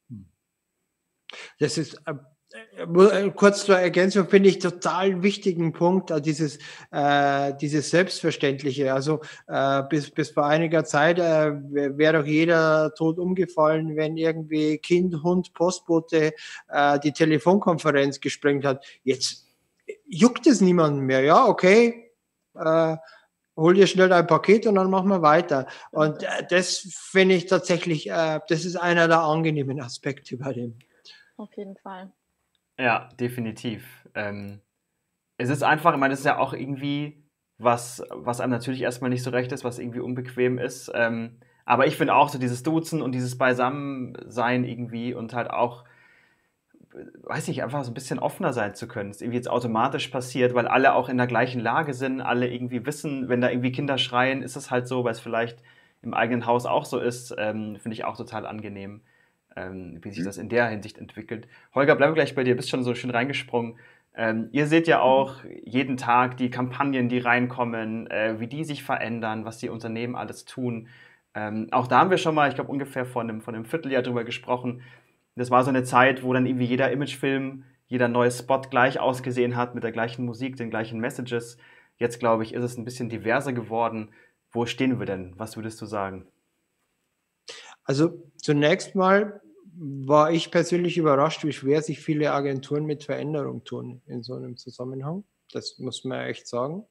Das ist äh, kurz zur Ergänzung, finde ich total wichtigen Punkt, äh, dieses, äh, dieses Selbstverständliche. Also äh, bis, bis vor einiger Zeit äh, wäre doch jeder tot umgefallen, wenn irgendwie Kind, Hund, Postbote äh, die Telefonkonferenz gesprengt hat. Jetzt juckt es niemanden mehr. Ja, okay, äh, hol dir schnell ein Paket und dann machen wir weiter. Und äh, das finde ich tatsächlich, äh, das ist einer der angenehmen Aspekte bei dem. Auf jeden Fall. Ja, definitiv. Ähm, es ist einfach, ich meine, es ist ja auch irgendwie was, was einem natürlich erstmal nicht so recht ist, was irgendwie unbequem ist. Ähm, aber ich finde auch so dieses Duzen und dieses Beisammensein irgendwie und halt auch, weiß nicht, einfach so ein bisschen offener sein zu können. Das ist irgendwie jetzt automatisch passiert, weil alle auch in der gleichen Lage sind, alle irgendwie wissen, wenn da irgendwie Kinder schreien, ist es halt so, weil es vielleicht im eigenen Haus auch so ist. Ähm, finde ich auch total angenehm. Ähm, wie sich das in der Hinsicht entwickelt. Holger, bleib gleich bei dir, bist schon so schön reingesprungen. Ähm, ihr seht ja auch jeden Tag die Kampagnen, die reinkommen, äh, wie die sich verändern, was die Unternehmen alles tun. Ähm, auch da haben wir schon mal, ich glaube, ungefähr vor einem, vor einem Vierteljahr drüber gesprochen. Das war so eine Zeit, wo dann irgendwie jeder Imagefilm, jeder neue Spot gleich ausgesehen hat, mit der gleichen Musik, den gleichen Messages. Jetzt, glaube ich, ist es ein bisschen diverser geworden. Wo stehen wir denn? Was würdest du sagen? Also zunächst mal war ich persönlich überrascht, wie schwer sich viele Agenturen mit Veränderung tun in so einem Zusammenhang. Das muss man echt sagen.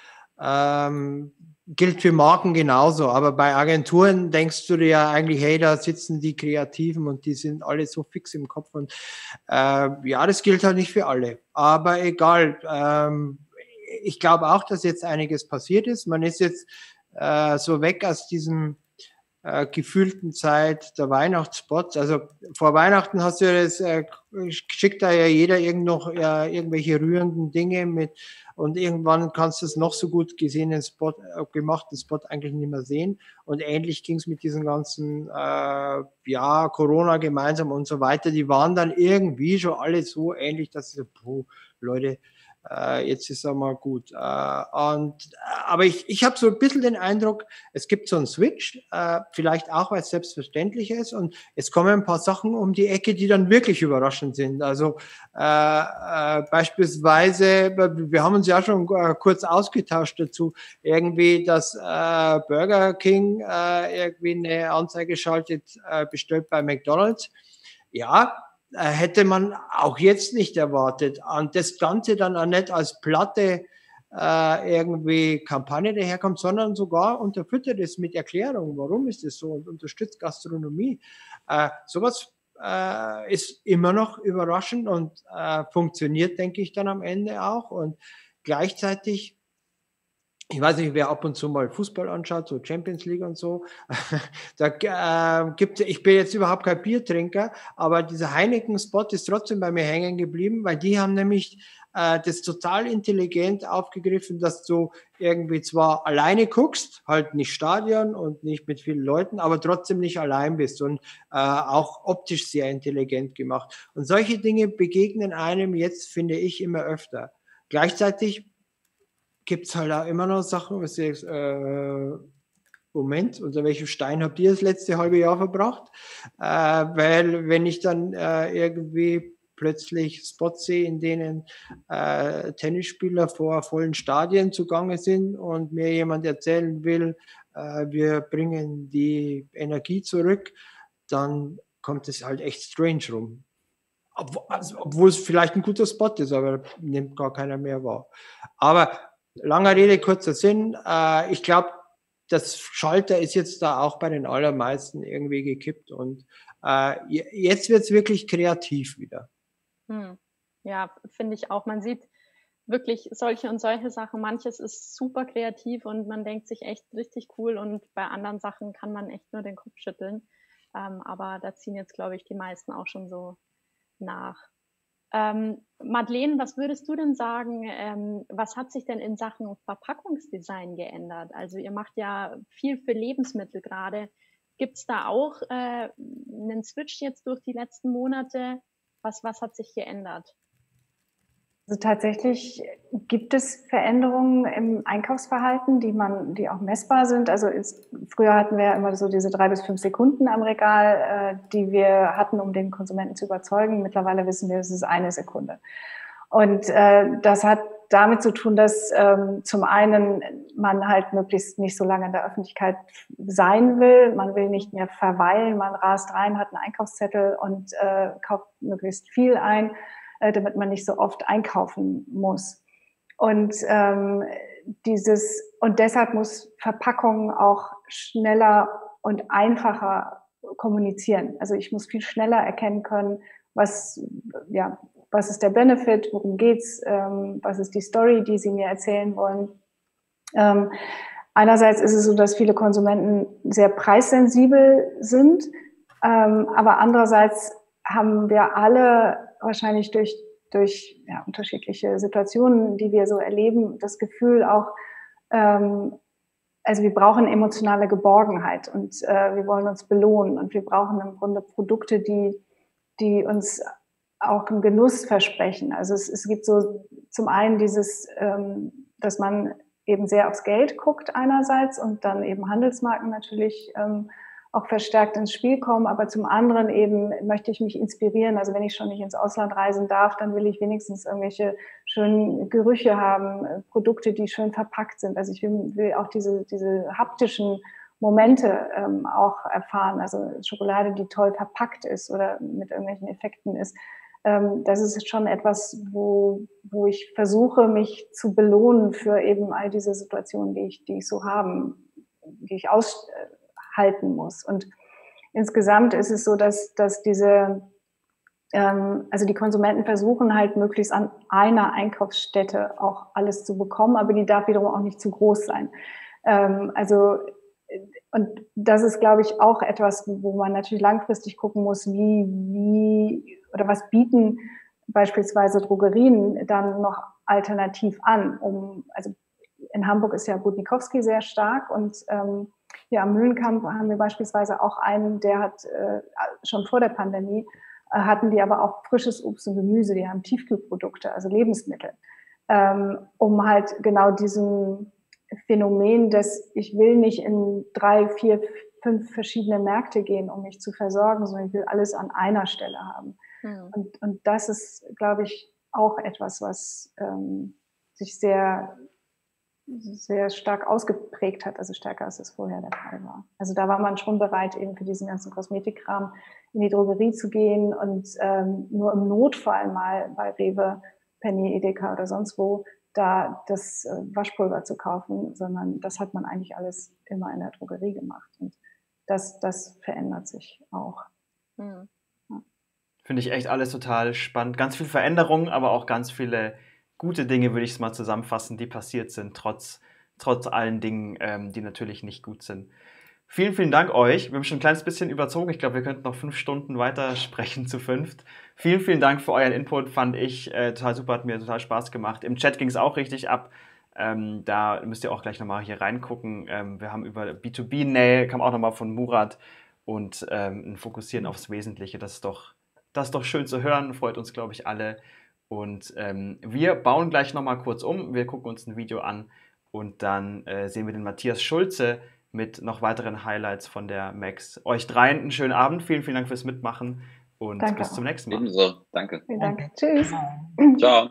Ähm, gilt für Marken genauso, aber bei Agenturen denkst du dir ja eigentlich, hey, da sitzen die Kreativen und die sind alle so fix im Kopf. Und äh, ja, das gilt halt nicht für alle. Aber egal. Ähm, ich glaube auch, dass jetzt einiges passiert ist. Man ist jetzt äh, so weg aus diesem Äh, gefühlten Zeit der Weihnachtsspots. Also vor Weihnachten hast du ja das, äh, schickt da ja jeder irgend noch äh, irgendwelche rührenden Dinge mit und irgendwann kannst du es noch so gut gesehenen Spot, äh, gemachten Spot eigentlich nicht mehr sehen. Und ähnlich ging es mit diesen ganzen, äh, ja, Corona gemeinsam und so weiter. Die waren dann irgendwie schon alle so ähnlich, dass ich so, puh, Leute, äh, jetzt ist er mal gut. Äh, und, aber ich, ich habe so ein bisschen den Eindruck, es gibt so einen Switch, äh, vielleicht auch, weil es selbstverständlich ist. Und es kommen ein paar Sachen um die Ecke, die dann wirklich überraschend sind. Also äh, äh, beispielsweise, wir haben uns ja schon äh, kurz ausgetauscht dazu, irgendwie, dass äh, Burger King äh, irgendwie eine Anzeige schaltet, äh, bestellt bei McDonald's. Ja, hätte man auch jetzt nicht erwartet. Und das Ganze dann auch nicht als platte äh, irgendwie Kampagne daherkommt, sondern sogar unterfüttert es mit Erklärungen, warum ist es so und unterstützt Gastronomie. Äh, sowas äh, ist immer noch überraschend und äh, funktioniert, denke ich, dann am Ende auch. Und gleichzeitig, ich weiß nicht, wer ab und zu mal Fußball anschaut, so Champions League und so. Da äh, gibt ich bin jetzt überhaupt kein Biertrinker, aber dieser Heineken-Spot ist trotzdem bei mir hängen geblieben, weil die haben nämlich äh, das total intelligent aufgegriffen, dass du irgendwie zwar alleine guckst, halt nicht Stadion und nicht mit vielen Leuten, aber trotzdem nicht allein bist und äh, auch optisch sehr intelligent gemacht. Und solche Dinge begegnen einem jetzt, finde ich, immer öfter. Gleichzeitig gibt es halt auch immer noch Sachen, was ich, äh, Moment, unter welchem Stein habt ihr das letzte halbe Jahr verbracht? Äh, weil wenn ich dann äh, irgendwie plötzlich Spots sehe, in denen äh, Tennisspieler vor vollen Stadien zugange sind und mir jemand erzählen will, äh, wir bringen die Energie zurück, dann kommt es halt echt strange rum. Ob, also, obwohl es vielleicht ein guter Spot ist, aber nimmt gar keiner mehr wahr. Aber lange Rede, kurzer Sinn. Äh, ich glaube, das Schalter ist jetzt da auch bei den allermeisten irgendwie gekippt und äh, jetzt wird es wirklich kreativ wieder. Hm. Ja, finde ich auch. Man sieht wirklich solche und solche Sachen. Manches ist super kreativ und man denkt sich echt richtig cool und bei anderen Sachen kann man echt nur den Kopf schütteln. Ähm, aber da ziehen jetzt, glaube ich, die meisten auch schon so nach. Ähm, Madeleine, was würdest du denn sagen, ähm, was hat sich denn in Sachen Verpackungsdesign geändert? Also ihr macht ja viel für Lebensmittel gerade. Gibt es da auch äh, einen Switch jetzt durch die letzten Monate? Was, was hat sich geändert? Also tatsächlich gibt es Veränderungen im Einkaufsverhalten, die man, die auch messbar sind. Also ist, früher hatten wir ja immer so diese drei bis fünf Sekunden am Regal, äh, die wir hatten, um den Konsumenten zu überzeugen. Mittlerweile wissen wir, es ist eine Sekunde. Und äh, das hat damit zu tun, dass ähm, zum einen man halt möglichst nicht so lange in der Öffentlichkeit sein will. Man will nicht mehr verweilen. Man rast rein, hat einen Einkaufszettel und äh, kauft möglichst viel ein, damit man nicht so oft einkaufen muss. Und ähm, dieses und deshalb muss Verpackung auch schneller und einfacher kommunizieren. Also ich muss viel schneller erkennen können, was ja was ist der Benefit, worum geht's, ähm, was ist die Story, die Sie mir erzählen wollen. Ähm, einerseits ist es so, dass viele Konsumenten sehr preissensibel sind, ähm, aber andererseits haben wir alle wahrscheinlich durch, durch ja, unterschiedliche Situationen, die wir so erleben, das Gefühl auch, ähm, also wir brauchen emotionale Geborgenheit und äh, wir wollen uns belohnen und wir brauchen im Grunde Produkte, die, die uns auch einen Genuss versprechen. Also es, es gibt so zum einen dieses, ähm, dass man eben sehr aufs Geld guckt einerseits und dann eben Handelsmarken natürlich ähm, auch verstärkt ins Spiel kommen, aber zum anderen eben möchte ich mich inspirieren. Also wenn ich schon nicht ins Ausland reisen darf, dann will ich wenigstens irgendwelche schönen Gerüche haben, Produkte, die schön verpackt sind. Also ich will, will auch diese, diese haptischen Momente ähm, auch erfahren. Also Schokolade, die toll verpackt ist oder mit irgendwelchen Effekten ist. Ähm, das ist schon etwas, wo, wo ich versuche, mich zu belohnen für eben all diese Situationen, die ich, die ich so haben, die ich aus halten muss. Und insgesamt ist es so, dass, dass diese, ähm, also die Konsumenten versuchen halt möglichst an einer Einkaufsstätte auch alles zu bekommen, aber die darf wiederum auch nicht zu groß sein. Ähm, also, und das ist, glaube ich, auch etwas, wo man natürlich langfristig gucken muss, wie, wie, oder was bieten beispielsweise Drogerien dann noch alternativ an, um, also in Hamburg ist ja Budnikowski sehr stark und ähm, hier am Mühlenkamp haben wir beispielsweise auch einen, der hat äh, schon vor der Pandemie, äh, hatten die aber auch frisches Obst und Gemüse, die haben Tiefkühlprodukte, also Lebensmittel, ähm, um halt genau diesem Phänomen, dass ich will nicht in drei, vier, fünf verschiedene Märkte gehen, um mich zu versorgen, sondern ich will alles an einer Stelle haben. Mhm. Und, und das ist, glaube ich, auch etwas, was ähm, sich sehr sehr stark ausgeprägt hat, also stärker als es vorher der Fall war. Also da war man schon bereit, eben für diesen ganzen Kosmetikkram in die Drogerie zu gehen und ähm, nur im Notfall mal bei Rewe, Penny, Edeka oder sonst wo da das äh, Waschpulver zu kaufen, sondern das hat man eigentlich alles immer in der Drogerie gemacht. Und das, das verändert sich auch. Hm. Ja. Finde ich echt alles total spannend. Ganz viel Veränderung, aber auch ganz viele gute Dinge, würde ich es mal zusammenfassen, die passiert sind, trotz, trotz allen Dingen, ähm, die natürlich nicht gut sind. Vielen, vielen Dank euch. Wir haben schon ein kleines bisschen überzogen. Ich glaube, wir könnten noch fünf Stunden weiter sprechen zu fünft. Vielen, vielen Dank für euren Input. Fand ich äh, total super, hat mir total Spaß gemacht. Im Chat ging es auch richtig ab. Ähm, da müsst ihr auch gleich nochmal hier reingucken. Ähm, wir haben über B zwei B-Nähe, kam auch nochmal von Murat und ähm, ein Fokussieren aufs Wesentliche. Das ist doch, das ist doch schön zu hören. Freut uns, glaube ich, alle. Und ähm, wir bauen gleich nochmal kurz um, wir gucken uns ein Video an und dann äh, sehen wir den Matthias Schulze mit noch weiteren Highlights von der M E X. Euch dreien einen schönen Abend, vielen, vielen Dank fürs Mitmachen und danke bis zum nächsten Mal. Ebenso, danke. Vielen Dank. Tschüss. Ciao.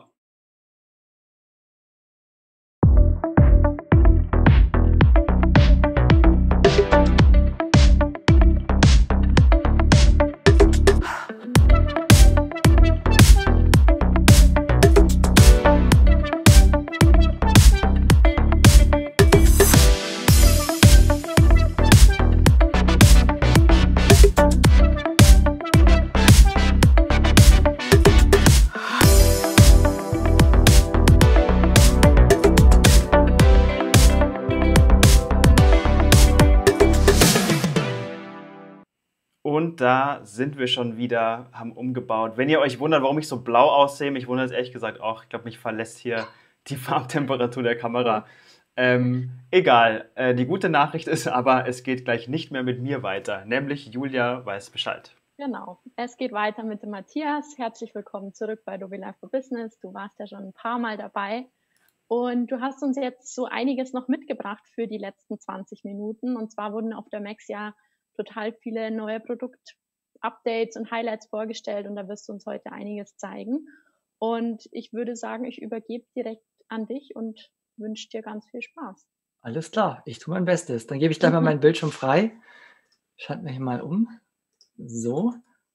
da sind wir schon wieder, haben umgebaut. Wenn ihr euch wundert, warum ich so blau aussehe, mich wundert es ehrlich gesagt auch. Ich glaube, mich verlässt hier die Farbtemperatur der Kamera. Ähm, egal, äh, die gute Nachricht ist aber, es geht gleich nicht mehr mit mir weiter, nämlich Julia weiß Bescheid. Genau, es geht weiter mit dem Matthias. Herzlich willkommen zurück bei Adobe Live for Business. Du warst ja schon ein paar Mal dabei und du hast uns jetzt so einiges noch mitgebracht für die letzten zwanzig Minuten. Und zwar wurden auf der Max ja total viele neue Produkt-Updates und Highlights vorgestellt und da wirst du uns heute einiges zeigen. Und ich würde sagen, ich übergebe direkt an dich und wünsche dir ganz viel Spaß. Alles klar, ich tue mein Bestes. Dann gebe ich gleich mal meinen Bildschirm frei. Schalten wir hier mal um. So.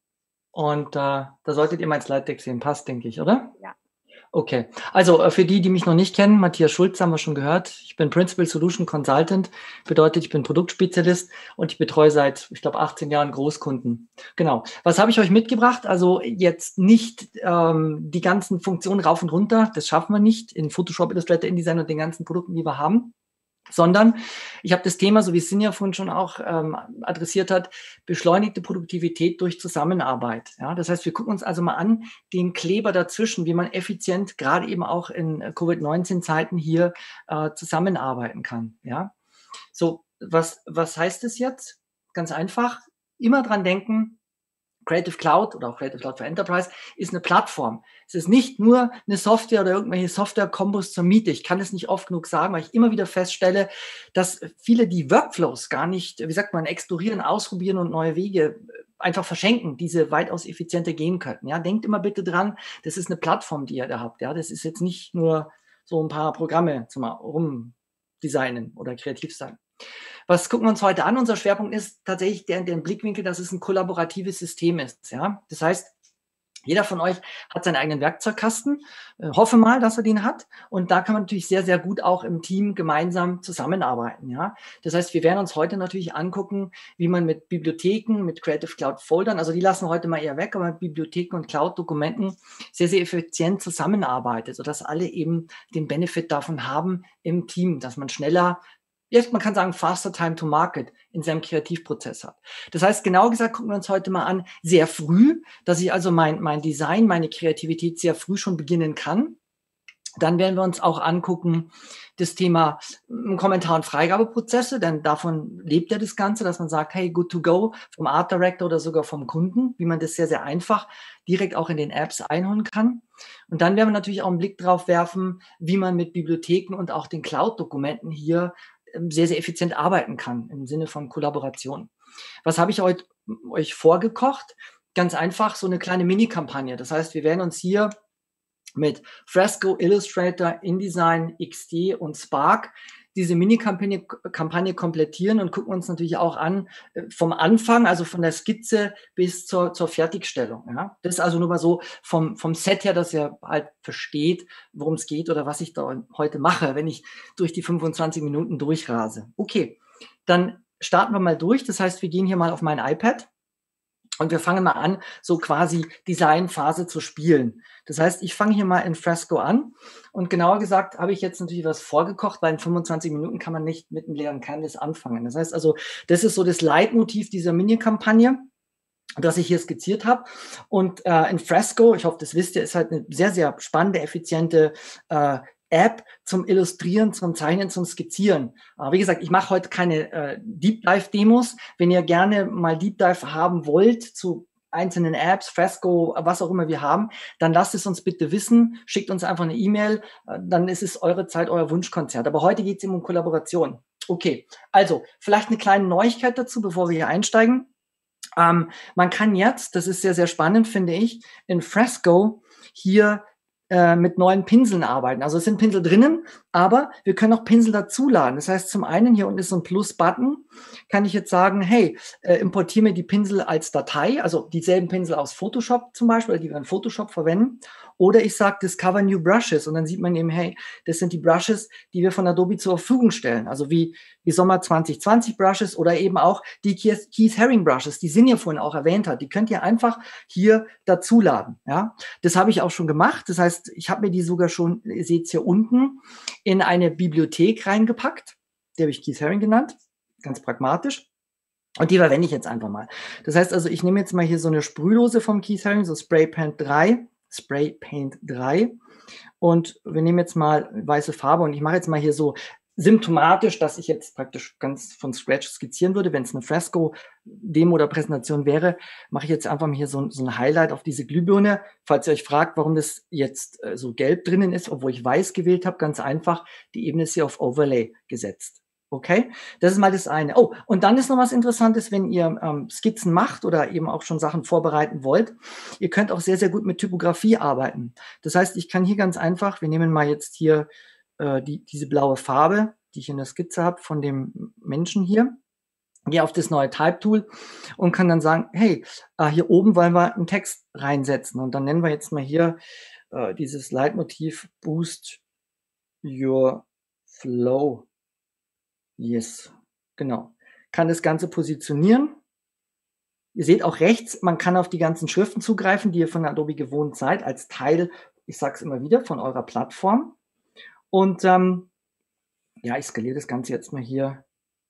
Und äh, da solltet ihr mein Slide-Deck sehen. Passt, denke ich, oder? Ja. Okay. Also äh, für die, die mich noch nicht kennen, Matthias Schulz haben wir schon gehört. Ich bin Principal Solution Consultant. Bedeutet, ich bin Produktspezialist und ich betreue seit, ich glaube, achtzehn Jahren Großkunden. Genau. Was habe ich euch mitgebracht? Also jetzt nicht ähm, die ganzen Funktionen rauf und runter. Das schaffen wir nicht in Photoshop, Illustrator, InDesign und den ganzen Produkten, die wir haben. Sondern ich habe das Thema, so wie Sinja vorhin schon auch ähm, adressiert hat, beschleunigte Produktivität durch Zusammenarbeit. Ja, das heißt, wir gucken uns also mal an, den Kleber dazwischen, wie man effizient, gerade eben auch in Covid neunzehn Zeiten hier äh, zusammenarbeiten kann. Ja, so, was, was heißt das jetzt? Ganz einfach, immer dran denken, Creative Cloud oder auch Creative Cloud for Enterprise ist eine Plattform. Es ist nicht nur eine Software oder irgendwelche Software-Kombos zur Miete. Ich kann es nicht oft genug sagen, weil ich immer wieder feststelle, dass viele die Workflows gar nicht, wie sagt man, explorieren, ausprobieren und neue Wege einfach verschenken, diese weitaus effizienter gehen könnten. Ja, denkt immer bitte dran, das ist eine Plattform, die ihr da habt. Ja, das ist jetzt nicht nur so ein paar Programme zum Rumdesignen oder kreativ sein. Was gucken wir uns heute an? Unser Schwerpunkt ist tatsächlich der, der Blickwinkel, dass es ein kollaboratives System ist. Ja? Das heißt, jeder von euch hat seinen eigenen Werkzeugkasten. Ich hoffe mal, dass er den hat. Und da kann man natürlich sehr, sehr gut auch im Team gemeinsam zusammenarbeiten. Ja? Das heißt, wir werden uns heute natürlich angucken, wie man mit Bibliotheken, mit Creative Cloud Foldern, also die lassen wir heute mal eher weg, aber mit Bibliotheken und Cloud-Dokumenten sehr, sehr effizient zusammenarbeitet, sodass alle eben den Benefit davon haben im Team, dass man schneller, jetzt, man kann sagen, faster time to market in seinem Kreativprozess hat. Das heißt, genau gesagt, gucken wir uns heute mal an, sehr früh, dass ich also mein, mein Design, meine Kreativität sehr früh schon beginnen kann. Dann werden wir uns auch angucken, das Thema Kommentar- und Freigabeprozesse, denn davon lebt ja das Ganze, dass man sagt, hey, good to go vom Art Director oder sogar vom Kunden, wie man das sehr, sehr einfach direkt auch in den Apps einholen kann. Und dann werden wir natürlich auch einen Blick drauf werfen, wie man mit Bibliotheken und auch den Cloud-Dokumenten hier sehr, sehr effizient arbeiten kann im Sinne von Kollaboration. Was habe ich heute euch vorgekocht? Ganz einfach so eine kleine Mini-Kampagne. Das heißt, wir werden uns hier mit Fresco, Illustrator, InDesign, X D und Spark diese Mini-Kampagne Kampagne komplettieren und gucken uns natürlich auch an vom Anfang, also von der Skizze bis zur, zur Fertigstellung. Ja? Das ist also nur mal so vom, vom Set her, dass ihr halt versteht, worum es geht oder was ich da heute mache, wenn ich durch die fünfundzwanzig Minuten durchrase. Okay, dann starten wir mal durch. Das heißt, wir gehen hier mal auf mein iPad. Und wir fangen mal an, so quasi Designphase zu spielen. Das heißt, ich fange hier mal in Fresco an. Und genauer gesagt habe ich jetzt natürlich was vorgekocht, weil in fünfundzwanzig Minuten kann man nicht mit einem leeren Canvas anfangen. Das heißt also, das ist so das Leitmotiv dieser Mini-Kampagne, das ich hier skizziert habe. Und äh, in Fresco, ich hoffe, das wisst ihr, ist halt eine sehr, sehr spannende, effiziente äh, App zum Illustrieren, zum Zeichnen, zum Skizzieren. Aber wie gesagt, ich mache heute keine äh, Deep Dive Demos. Wenn ihr gerne mal Deep Dive haben wollt zu einzelnen Apps, Fresco, was auch immer wir haben, dann lasst es uns bitte wissen. Schickt uns einfach eine E-Mail. Äh, dann ist es eure Zeit, euer Wunschkonzert. Aber heute geht es eben um Kollaboration. Okay, also vielleicht eine kleine Neuigkeit dazu, bevor wir hier einsteigen. Ähm, man kann jetzt, das ist sehr, sehr spannend, finde ich, in Fresco hier mit neuen Pinseln arbeiten. Also es sind Pinsel drinnen, aber wir können auch Pinsel dazuladen. Das heißt, zum einen, hier unten ist so ein Plus-Button, kann ich jetzt sagen, hey, äh, importiere mir die Pinsel als Datei, also dieselben Pinsel aus Photoshop zum Beispiel, die wir in Photoshop verwenden. Oder ich sage Discover New Brushes und dann sieht man eben, hey, das sind die Brushes, die wir von Adobe zur Verfügung stellen. Also wie die Sommer zwanzig zwanzig Brushes oder eben auch die Keith, Keith Haring Brushes, die Sinja vorhin auch erwähnt hat. Die könnt ihr einfach hier dazuladen. Ja? Das habe ich auch schon gemacht. Das heißt, ich habe mir die sogar schon, ihr seht es hier unten, in eine Bibliothek reingepackt. Die habe ich Keith Haring genannt. Ganz pragmatisch. Und die verwende ich jetzt einfach mal. Das heißt also, ich nehme jetzt mal hier so eine Sprühdose vom Keith Haring, so Spray Paint drei, Spray Paint drei. Und wir nehmen jetzt mal weiße Farbe und ich mache jetzt mal hier so symptomatisch, dass ich jetzt praktisch ganz von Scratch skizzieren würde. Wenn es eine Fresco-Demo oder Präsentation wäre, mache ich jetzt einfach mal hier so, so ein Highlight auf diese Glühbirne. Falls ihr euch fragt, warum das jetzt äh, so gelb drinnen ist, obwohl ich weiß gewählt habe, ganz einfach, die Ebene ist hier auf Overlay gesetzt. Okay, das ist mal das eine. Oh, und dann ist noch was Interessantes, wenn ihr ähm, Skizzen macht oder eben auch schon Sachen vorbereiten wollt. Ihr könnt auch sehr, sehr gut mit Typografie arbeiten. Das heißt, ich kann hier ganz einfach, wir nehmen mal jetzt hier äh, die, diese blaue Farbe, die ich in der Skizze habe von dem Menschen hier, gehe auf das neue Type-Tool und kann dann sagen, hey, äh, hier oben wollen wir einen Text reinsetzen. Und dann nennen wir jetzt mal hier äh, dieses Leitmotiv Boost Your Flow. Yes, genau. Kann das Ganze positionieren. Ihr seht auch rechts, man kann auf die ganzen Schriften zugreifen, die ihr von Adobe gewohnt seid, als Teil, ich sage es immer wieder, von eurer Plattform. Und ähm, ja, ich skaliere das Ganze jetzt mal hier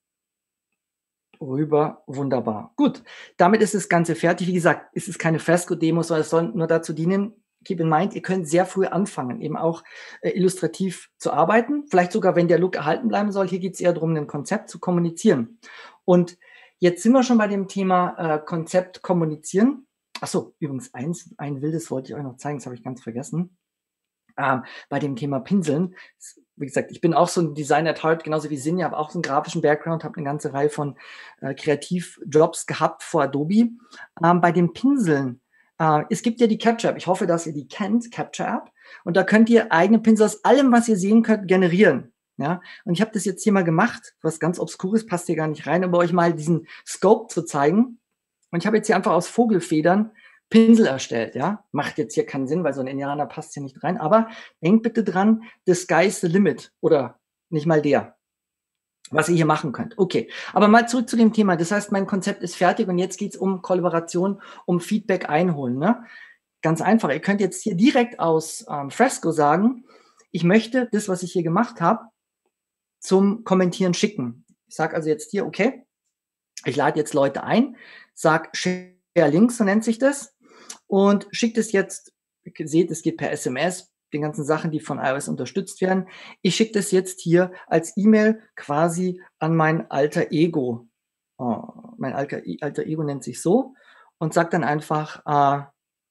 rüber. Wunderbar. Gut, damit ist das Ganze fertig. Wie gesagt, es ist keine Fresco-Demo, sondern es soll nur dazu dienen, keep in mind, ihr könnt sehr früh anfangen, eben auch äh, illustrativ zu arbeiten. Vielleicht sogar, wenn der Look erhalten bleiben soll. Hier geht es eher darum, ein Konzept zu kommunizieren. Und jetzt sind wir schon bei dem Thema äh, Konzept kommunizieren. Ach so, übrigens eins, ein wildes wollte ich euch noch zeigen, das habe ich ganz vergessen. Ähm, bei dem Thema Pinseln. Wie gesagt, ich bin auch so ein Designer at heart, genauso wie Sinja, habe auch so einen grafischen Background, habe eine ganze Reihe von äh, Kreativjobs gehabt vor Adobe. Ähm, bei den Pinseln, Uh, es gibt ja die Capture App. Ich hoffe, dass ihr die kennt, Capture App. Und da könnt ihr eigene Pinsel aus allem, was ihr sehen könnt, generieren. Ja. Und ich habe das jetzt hier mal gemacht. Was ganz Obskures, passt hier gar nicht rein, um euch mal diesen Scope zu zeigen. Und ich habe jetzt hier einfach aus Vogelfedern Pinsel erstellt. Ja. Macht jetzt hier keinen Sinn, weil so ein Indianer passt hier nicht rein. Aber denkt bitte dran, the sky's the limit. Oder nicht mal der. Was ihr hier machen könnt. Okay, aber mal zurück zu dem Thema. Das heißt, mein Konzept ist fertig und jetzt geht es um Kollaboration, um Feedback einholen. Ne? Ganz einfach. Ihr könnt jetzt hier direkt aus ähm, Fresco sagen, ich möchte das, was ich hier gemacht habe, zum Kommentieren schicken. Ich sage also jetzt hier, okay, ich lade jetzt Leute ein, sage Share Links, so nennt sich das, und schickt es jetzt, ihr seht, es geht per S M S, den ganzen Sachen, die von iOS unterstützt werden. Ich schicke das jetzt hier als E-Mail quasi an mein alter Ego. Oh, mein alter, alter Ego nennt sich so und sagt dann einfach äh,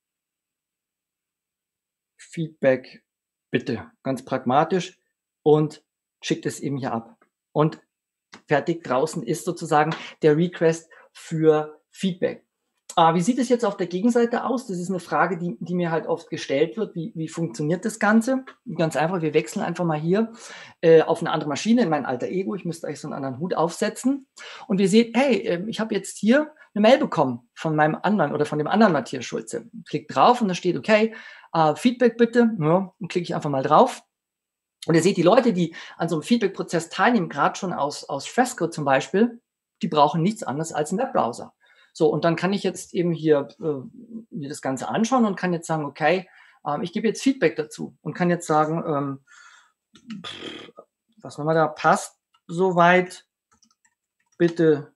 Feedback bitte, ganz pragmatisch, und schickt es eben hier ab. Und fertig, draußen ist sozusagen der Request für Feedback. Ah, wie sieht es jetzt auf der Gegenseite aus? Das ist eine Frage, die, die mir halt oft gestellt wird. Wie, wie funktioniert das Ganze? Ganz einfach, wir wechseln einfach mal hier äh, auf eine andere Maschine, in mein alter Ego. Ich müsste euch so einen anderen Hut aufsetzen. Und wir sehen, hey, äh, ich habe jetzt hier eine Mail bekommen von meinem anderen oder von dem anderen Matthias Schulze. Klickt drauf und da steht, okay, äh, Feedback bitte. Ja, und klicke ich einfach mal drauf. Und ihr seht, die Leute, die an so einem Feedback-Prozess teilnehmen, gerade schon aus, aus Fresco zum Beispiel, die brauchen nichts anderes als einen Webbrowser. So, und dann kann ich jetzt eben hier äh, mir das Ganze anschauen und kann jetzt sagen, okay, ähm, ich gebe jetzt Feedback dazu und kann jetzt sagen, ähm, pff, was nochmal da passt, soweit, bitte,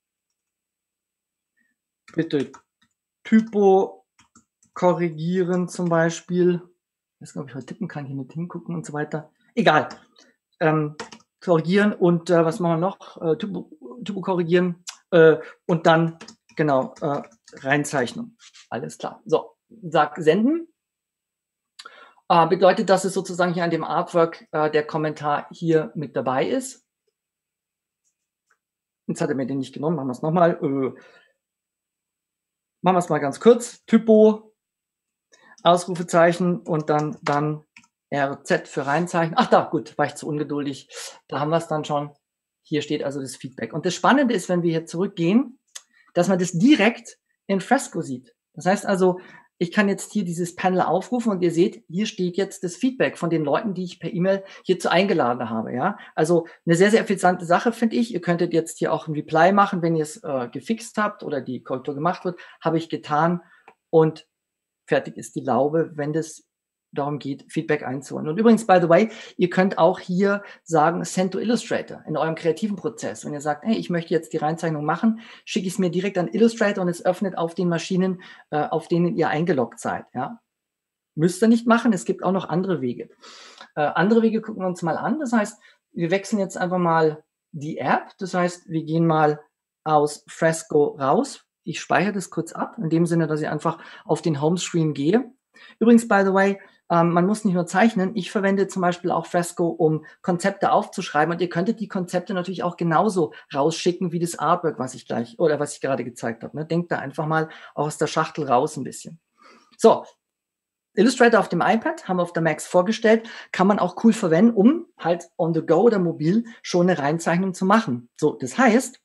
bitte Typo korrigieren zum Beispiel. Ich weiß nicht, ob ich heute tippen kann, hier mit hingucken und so weiter. Egal. Ähm, korrigieren und äh, was machen wir noch? Äh, Typo, Typo korrigieren äh, und dann genau, äh, reinzeichnen. Alles klar. So, sag senden. Äh, bedeutet, dass es sozusagen hier an dem Artwork äh, der Kommentar hier mit dabei ist. Jetzt hat er mir den nicht genommen. Machen wir es nochmal. Äh, machen wir es mal ganz kurz. Typo, Ausrufezeichen und dann, dann R Z für reinzeichnen. Ach da, gut, war ich zu ungeduldig. Da haben wir es dann schon. Hier steht also das Feedback. Und das Spannende ist, wenn wir hier zurückgehen, dass man das direkt in Fresco sieht. Das heißt also, ich kann jetzt hier dieses Panel aufrufen und ihr seht, hier steht jetzt das Feedback von den Leuten, die ich per E-Mail hierzu eingeladen habe. Ja, also eine sehr, sehr effiziente Sache, finde ich. Ihr könntet jetzt hier auch ein Reply machen, wenn ihr es äh, gefixt habt oder die Korrektur gemacht wird. Habe ich getan und fertig ist die Laube. Wenn das darum geht, Feedback einzuholen. Und übrigens, by the way, ihr könnt auch hier sagen, send to Illustrator in eurem kreativen Prozess. Wenn ihr sagt, hey, ich möchte jetzt die Reinzeichnung machen, schicke ich es mir direkt an Illustrator und es öffnet auf den Maschinen, äh, auf denen ihr eingeloggt seid. Ja? Müsst ihr nicht machen, es gibt auch noch andere Wege. Äh, andere Wege gucken wir uns mal an. Das heißt, wir wechseln jetzt einfach mal die App. Das heißt, wir gehen mal aus Fresco raus. Ich speichere das kurz ab, in dem Sinne, dass ich einfach auf den Homescreen gehe. Übrigens, by the way, ähm, man muss nicht nur zeichnen. Ich verwende zum Beispiel auch Fresco, um Konzepte aufzuschreiben. Und ihr könntet die Konzepte natürlich auch genauso rausschicken wie das Artwork, was ich gleich oder was ich gerade gezeigt habe. Ne? Denkt da einfach mal auch aus der Schachtel raus ein bisschen. So, Illustrator auf dem iPad, haben wir auf der Max vorgestellt, kann man auch cool verwenden, um halt on the go oder mobil schon eine Reinzeichnung zu machen. So, das heißt,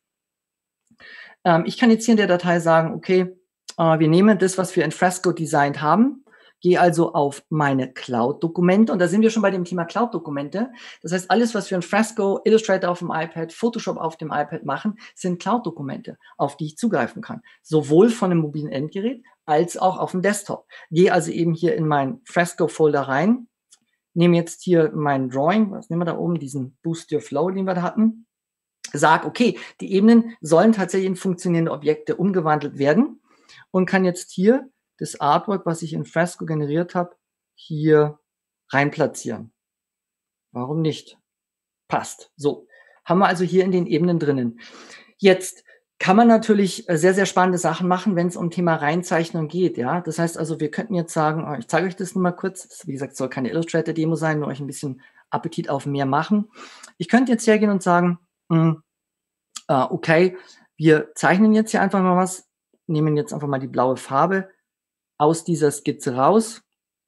ähm, ich kann jetzt hier in der Datei sagen, okay, äh, wir nehmen das, was wir in Fresco designt haben, gehe also auf meine Cloud-Dokumente und da sind wir schon bei dem Thema Cloud-Dokumente. Das heißt, alles, was wir in Fresco, Illustrator auf dem iPad, Photoshop auf dem iPad machen, sind Cloud-Dokumente, auf die ich zugreifen kann. Sowohl von einem mobilen Endgerät als auch auf dem Desktop. Gehe also eben hier in meinen Fresco-Folder rein, nehme jetzt hier mein Drawing, was nehmen wir da oben, diesen Boost Your Flow, den wir da hatten, sage, okay, die Ebenen sollen tatsächlich in funktionierende Objekte umgewandelt werden und kann jetzt hier das Artwork, was ich in Fresco generiert habe, hier rein platzieren. Warum nicht? Passt. So, haben wir also hier in den Ebenen drinnen. Jetzt kann man natürlich sehr, sehr spannende Sachen machen, wenn es um Thema Reinzeichnung geht. Ja, das heißt also, wir könnten jetzt sagen, ich zeige euch das nur mal kurz. Das, wie gesagt, soll keine Illustrator-Demo sein, nur euch ein bisschen Appetit auf mehr machen. Ich könnte jetzt hergehen und sagen, mh, äh, okay, wir zeichnen jetzt hier einfach mal was, nehmen jetzt einfach mal die blaue Farbe aus dieser Skizze raus.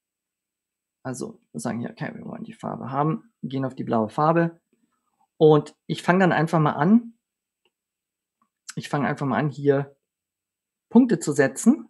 Also wir sagen hier, okay, wir wollen die Farbe haben, gehen auf die blaue Farbe und ich fange dann einfach mal an, ich fange einfach mal an, hier Punkte zu setzen.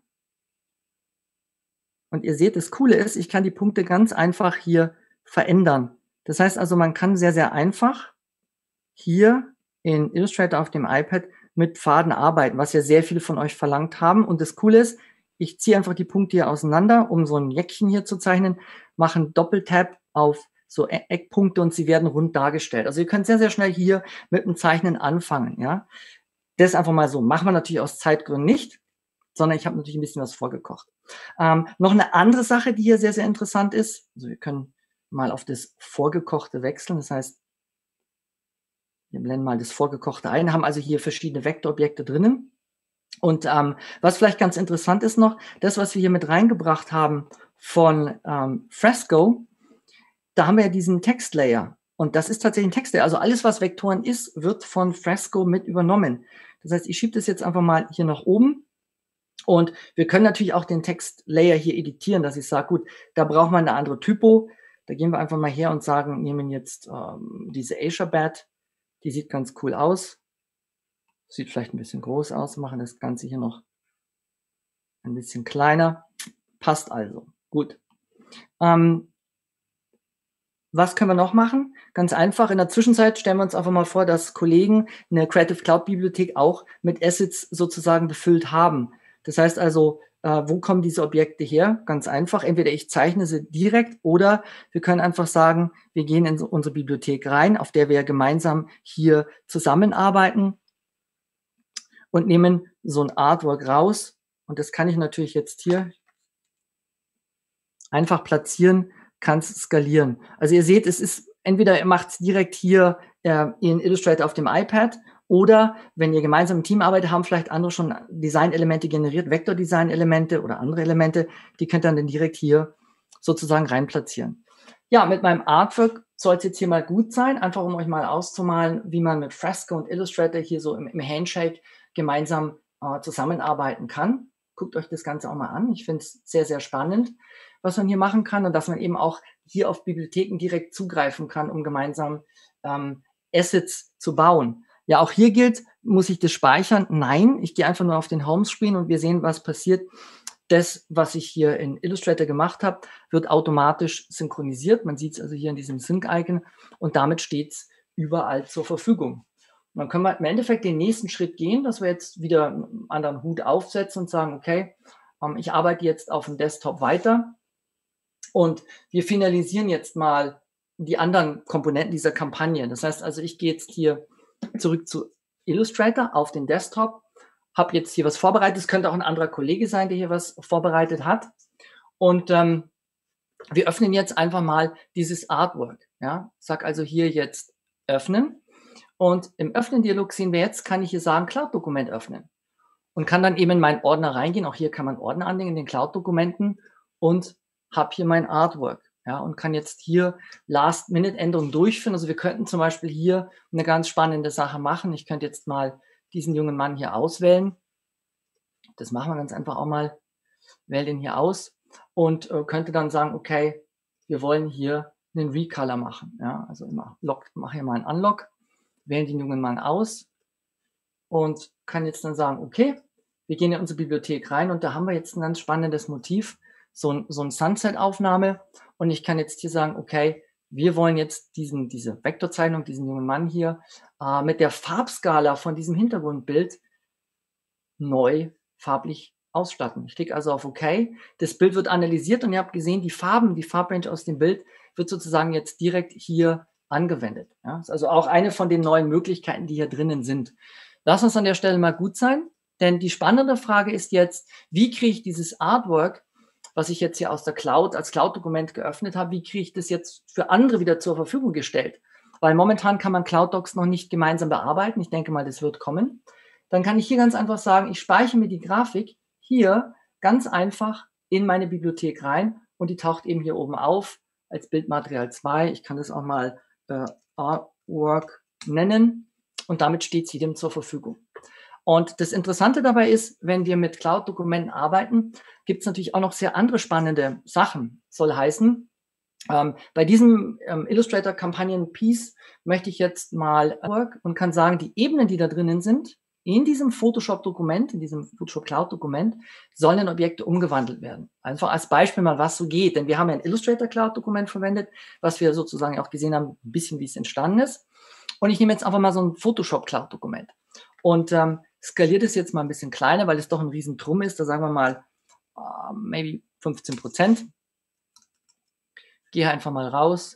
Und ihr seht, das Coole ist, ich kann die Punkte ganz einfach hier verändern. Das heißt also, man kann sehr, sehr einfach hier in Illustrator auf dem iPad mit Pfaden arbeiten, was ja sehr viele von euch verlangt haben. Und das Coole ist, ich ziehe einfach die Punkte hier auseinander, um so ein Jäckchen hier zu zeichnen, mache einen Doppeltap auf so Eckpunkte und sie werden rund dargestellt. Also ihr könnt sehr, sehr schnell hier mit dem Zeichnen anfangen. Ja, das einfach mal so. Machen wir natürlich aus Zeitgründen nicht, sondern ich habe natürlich ein bisschen was vorgekocht. Ähm, noch eine andere Sache, die hier sehr, sehr interessant ist. Also wir können mal auf das Vorgekochte wechseln. Das heißt, wir blenden mal das Vorgekochte ein, haben also hier verschiedene Vektorobjekte drinnen. Und ähm, was vielleicht ganz interessant ist noch, das, was wir hier mit reingebracht haben von ähm, Fresco, da haben wir ja diesen Textlayer. Und das ist tatsächlich ein Textlayer. Also alles, was Vektoren ist, wird von Fresco mit übernommen. Das heißt, ich schiebe das jetzt einfach mal hier nach oben. Und wir können natürlich auch den Textlayer hier editieren, dass ich sage, gut, da braucht man eine andere Typo. Da gehen wir einfach mal her und sagen, nehmen jetzt ähm, diese Asia Bat. Die sieht ganz cool aus. Sieht vielleicht ein bisschen groß aus. Machen das Ganze hier noch ein bisschen kleiner. Passt also. Gut. Ähm, was können wir noch machen? Ganz einfach. In der Zwischenzeit stellen wir uns einfach mal vor, dass Kollegen eine Creative Cloud Bibliothek auch mit Assets sozusagen befüllt haben. Das heißt also, äh, wo kommen diese Objekte her? Ganz einfach. Entweder ich zeichne sie direkt oder wir können einfach sagen, wir gehen in unsere Bibliothek rein, auf der wir gemeinsam hier zusammenarbeiten und nehmen so ein Artwork raus. Und das kann ich natürlich jetzt hier einfach platzieren, kann es skalieren. Also ihr seht, es ist entweder ihr macht es direkt hier äh, in Illustrator auf dem iPad oder wenn ihr gemeinsam im Team arbeitet, haben vielleicht andere schon Design-Elemente generiert, Vektor-Design-Elemente oder andere Elemente, die könnt ihr dann direkt hier sozusagen rein platzieren. Ja, mit meinem Artwork soll es jetzt hier mal gut sein, einfach um euch mal auszumalen, wie man mit Fresco und Illustrator hier so im, im Handshake gemeinsam äh, zusammenarbeiten kann. Guckt euch das Ganze auch mal an. Ich finde es sehr, sehr spannend, was man hier machen kann und dass man eben auch hier auf Bibliotheken direkt zugreifen kann, um gemeinsam ähm, Assets zu bauen. Ja, auch hier gilt, muss ich das speichern? Nein, ich gehe einfach nur auf den Homescreen und wir sehen, was passiert. Das, was ich hier in Illustrator gemacht habe, wird automatisch synchronisiert. Man sieht es also hier in diesem Sync-Icon und damit steht es überall zur Verfügung. Und dann können wir im Endeffekt den nächsten Schritt gehen, dass wir jetzt wieder einen anderen Hut aufsetzen und sagen, okay, ähm, ich arbeite jetzt auf dem Desktop weiter. Und wir finalisieren jetzt mal die anderen Komponenten dieser Kampagne. Das heißt also, ich gehe jetzt hier zurück zu Illustrator auf den Desktop, habe jetzt hier was vorbereitet. Es könnte auch ein anderer Kollege sein, der hier was vorbereitet hat. Und ähm, wir öffnen jetzt einfach mal dieses Artwork. Ja, sag also hier jetzt öffnen. Und im Öffnen-Dialog sehen wir jetzt, kann ich hier sagen, Cloud-Dokument öffnen. Und kann dann eben in meinen Ordner reingehen. Auch hier kann man Ordner anlegen in den Cloud-Dokumenten und habe hier mein Artwork. Ja, und kann jetzt hier Last-Minute-Änderungen durchführen. Also wir könnten zum Beispiel hier eine ganz spannende Sache machen. Ich könnte jetzt mal diesen jungen Mann hier auswählen. Das machen wir ganz einfach auch mal. Wähle den hier aus und äh, könnte dann sagen, okay, wir wollen hier einen Recolor machen. Ja, also immer Log, mache hier mal einen Unlock, wähle den jungen Mann aus und kann jetzt dann sagen, okay, wir gehen in unsere Bibliothek rein und da haben wir jetzt ein ganz spannendes Motiv, so ein, so ein Sunset-Aufnahme und ich kann jetzt hier sagen, okay, wir wollen jetzt diesen, diese Vektorzeichnung, diesen jungen Mann hier äh, mit der Farbskala von diesem Hintergrundbild neu farblich ausstatten. Ich klicke also auf OK. Das Bild wird analysiert und ihr habt gesehen, die Farben, die Farbrange aus dem Bild wird sozusagen jetzt direkt hier angewendet. Ja, das ist also auch eine von den neuen Möglichkeiten, die hier drinnen sind. Lass uns an der Stelle mal gut sein, denn die spannende Frage ist jetzt, wie kriege ich dieses Artwork, was ich jetzt hier aus der Cloud als Cloud-Dokument geöffnet habe, wie kriege ich das jetzt für andere wieder zur Verfügung gestellt? Weil momentan kann man Cloud-Docs noch nicht gemeinsam bearbeiten. Ich denke mal, das wird kommen. Dann kann ich hier ganz einfach sagen, ich speichere mir die Grafik hier ganz einfach in meine Bibliothek rein und die taucht eben hier oben auf als Bildmaterial zwei. Ich kann das auch mal äh, Artwork nennen und damit steht sie dem zur Verfügung. Und das Interessante dabei ist, wenn wir mit Cloud-Dokumenten arbeiten, gibt es natürlich auch noch sehr andere spannende Sachen. Soll heißen, ähm, bei diesem ähm, Illustrator-Kampagnen-Piece möchte ich jetzt mal Artwork und kann sagen, die Ebenen, die da drinnen sind, in diesem Photoshop-Dokument, in diesem Photoshop Cloud-Dokument, sollen in Objekte umgewandelt werden. Einfach als Beispiel mal, was so geht. Denn wir haben ja ein Illustrator Cloud-Dokument verwendet, was wir sozusagen auch gesehen haben, ein bisschen wie es entstanden ist. Und ich nehme jetzt einfach mal so ein Photoshop Cloud-Dokument und ähm, skaliert es jetzt mal ein bisschen kleiner, weil es doch ein riesen Drum ist. Da sagen wir mal, uh, maybe fünfzehn Prozent. Gehe einfach mal raus,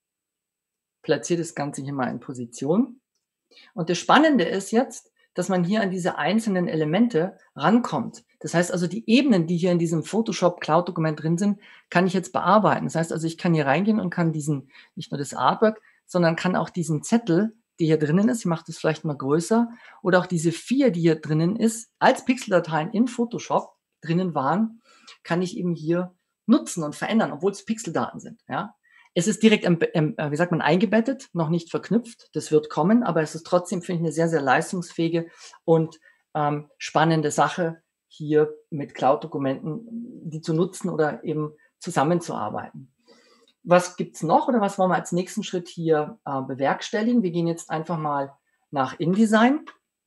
platziere das Ganze hier mal in Position. Und das Spannende ist jetzt, dass man hier an diese einzelnen Elemente rankommt. Das heißt also, die Ebenen, die hier in diesem Photoshop Cloud-Dokument drin sind, kann ich jetzt bearbeiten. Das heißt also, ich kann hier reingehen und kann diesen, nicht nur das Artwork, sondern kann auch diesen Zettel, der hier drinnen ist, ich mache das vielleicht mal größer, oder auch diese vier, die hier drinnen ist, als Pixeldateien in Photoshop drinnen waren, kann ich eben hier nutzen und verändern, obwohl es Pixeldaten sind. Ja? Es ist direkt, wie sagt man, eingebettet, noch nicht verknüpft. Das wird kommen, aber es ist trotzdem, finde ich, eine sehr, sehr leistungsfähige und ähm, spannende Sache, hier mit Cloud-Dokumenten, die zu nutzen oder eben zusammenzuarbeiten. Was gibt's noch oder was wollen wir als nächsten Schritt hier äh, bewerkstelligen? Wir gehen jetzt einfach mal nach InDesign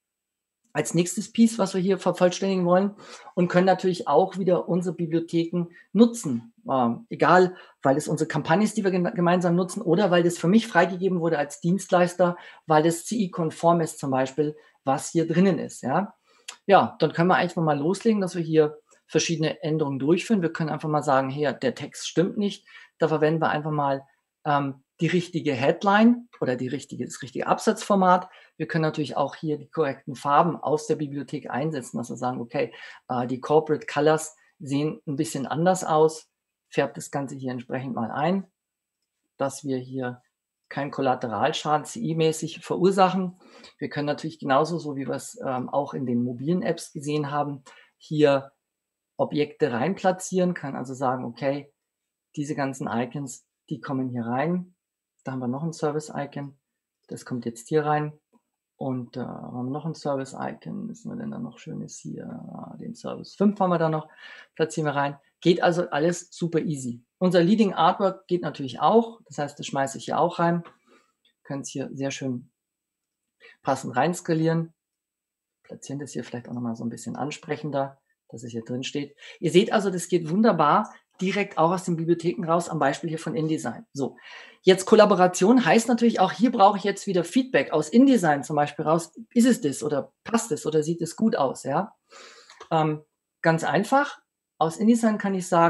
als nächstes Piece, was wir hier vervollständigen wollen und können natürlich auch wieder unsere Bibliotheken nutzen. Ähm, egal, weil es unsere Kampagne ist, die wir gemeinsam nutzen oder weil das für mich freigegeben wurde als Dienstleister, weil es C I-konform ist zum Beispiel, was hier drinnen ist. Ja, ja, dann können wir einfach mal loslegen, dass wir hier verschiedene Änderungen durchführen. Wir können einfach mal sagen, hey, der Text stimmt nicht. Da verwenden wir einfach mal ähm, die richtige Headline oder die richtige, das richtige Absatzformat. Wir können natürlich auch hier die korrekten Farben aus der Bibliothek einsetzen, dass wir sagen, okay, äh, die Corporate Colors sehen ein bisschen anders aus. Färbt das Ganze hier entsprechend mal ein, dass wir hier keinen Kollateralschaden C I-mäßig verursachen. Wir können natürlich genauso, so wie wir es ähm, auch in den mobilen Apps gesehen haben, hier Objekte rein platzieren, kann also sagen, okay, diese ganzen Icons, die kommen hier rein. Da haben wir noch ein Service-Icon. Das kommt jetzt hier rein. Und äh, haben wir noch ein Service-Icon. Müssen wir denn da noch Schönes hier? Den Service fünf haben wir da noch. Platzieren wir rein. Geht also alles super easy. Unser Leading Artwork geht natürlich auch. Das heißt, das schmeiße ich hier auch rein. Können es hier sehr schön passend rein skalieren. Platzieren das hier vielleicht auch nochmal so ein bisschen ansprechender, dass es hier drin steht. Ihr seht also, das geht wunderbar direkt auch aus den Bibliotheken raus, am Beispiel hier von InDesign. So, jetzt Kollaboration heißt natürlich auch, hier brauche ich jetzt wieder Feedback aus InDesign zum Beispiel raus. Ist es das oder passt es oder sieht es gut aus? Ja, ähm, ganz einfach. Aus InDesign kann ich sagen,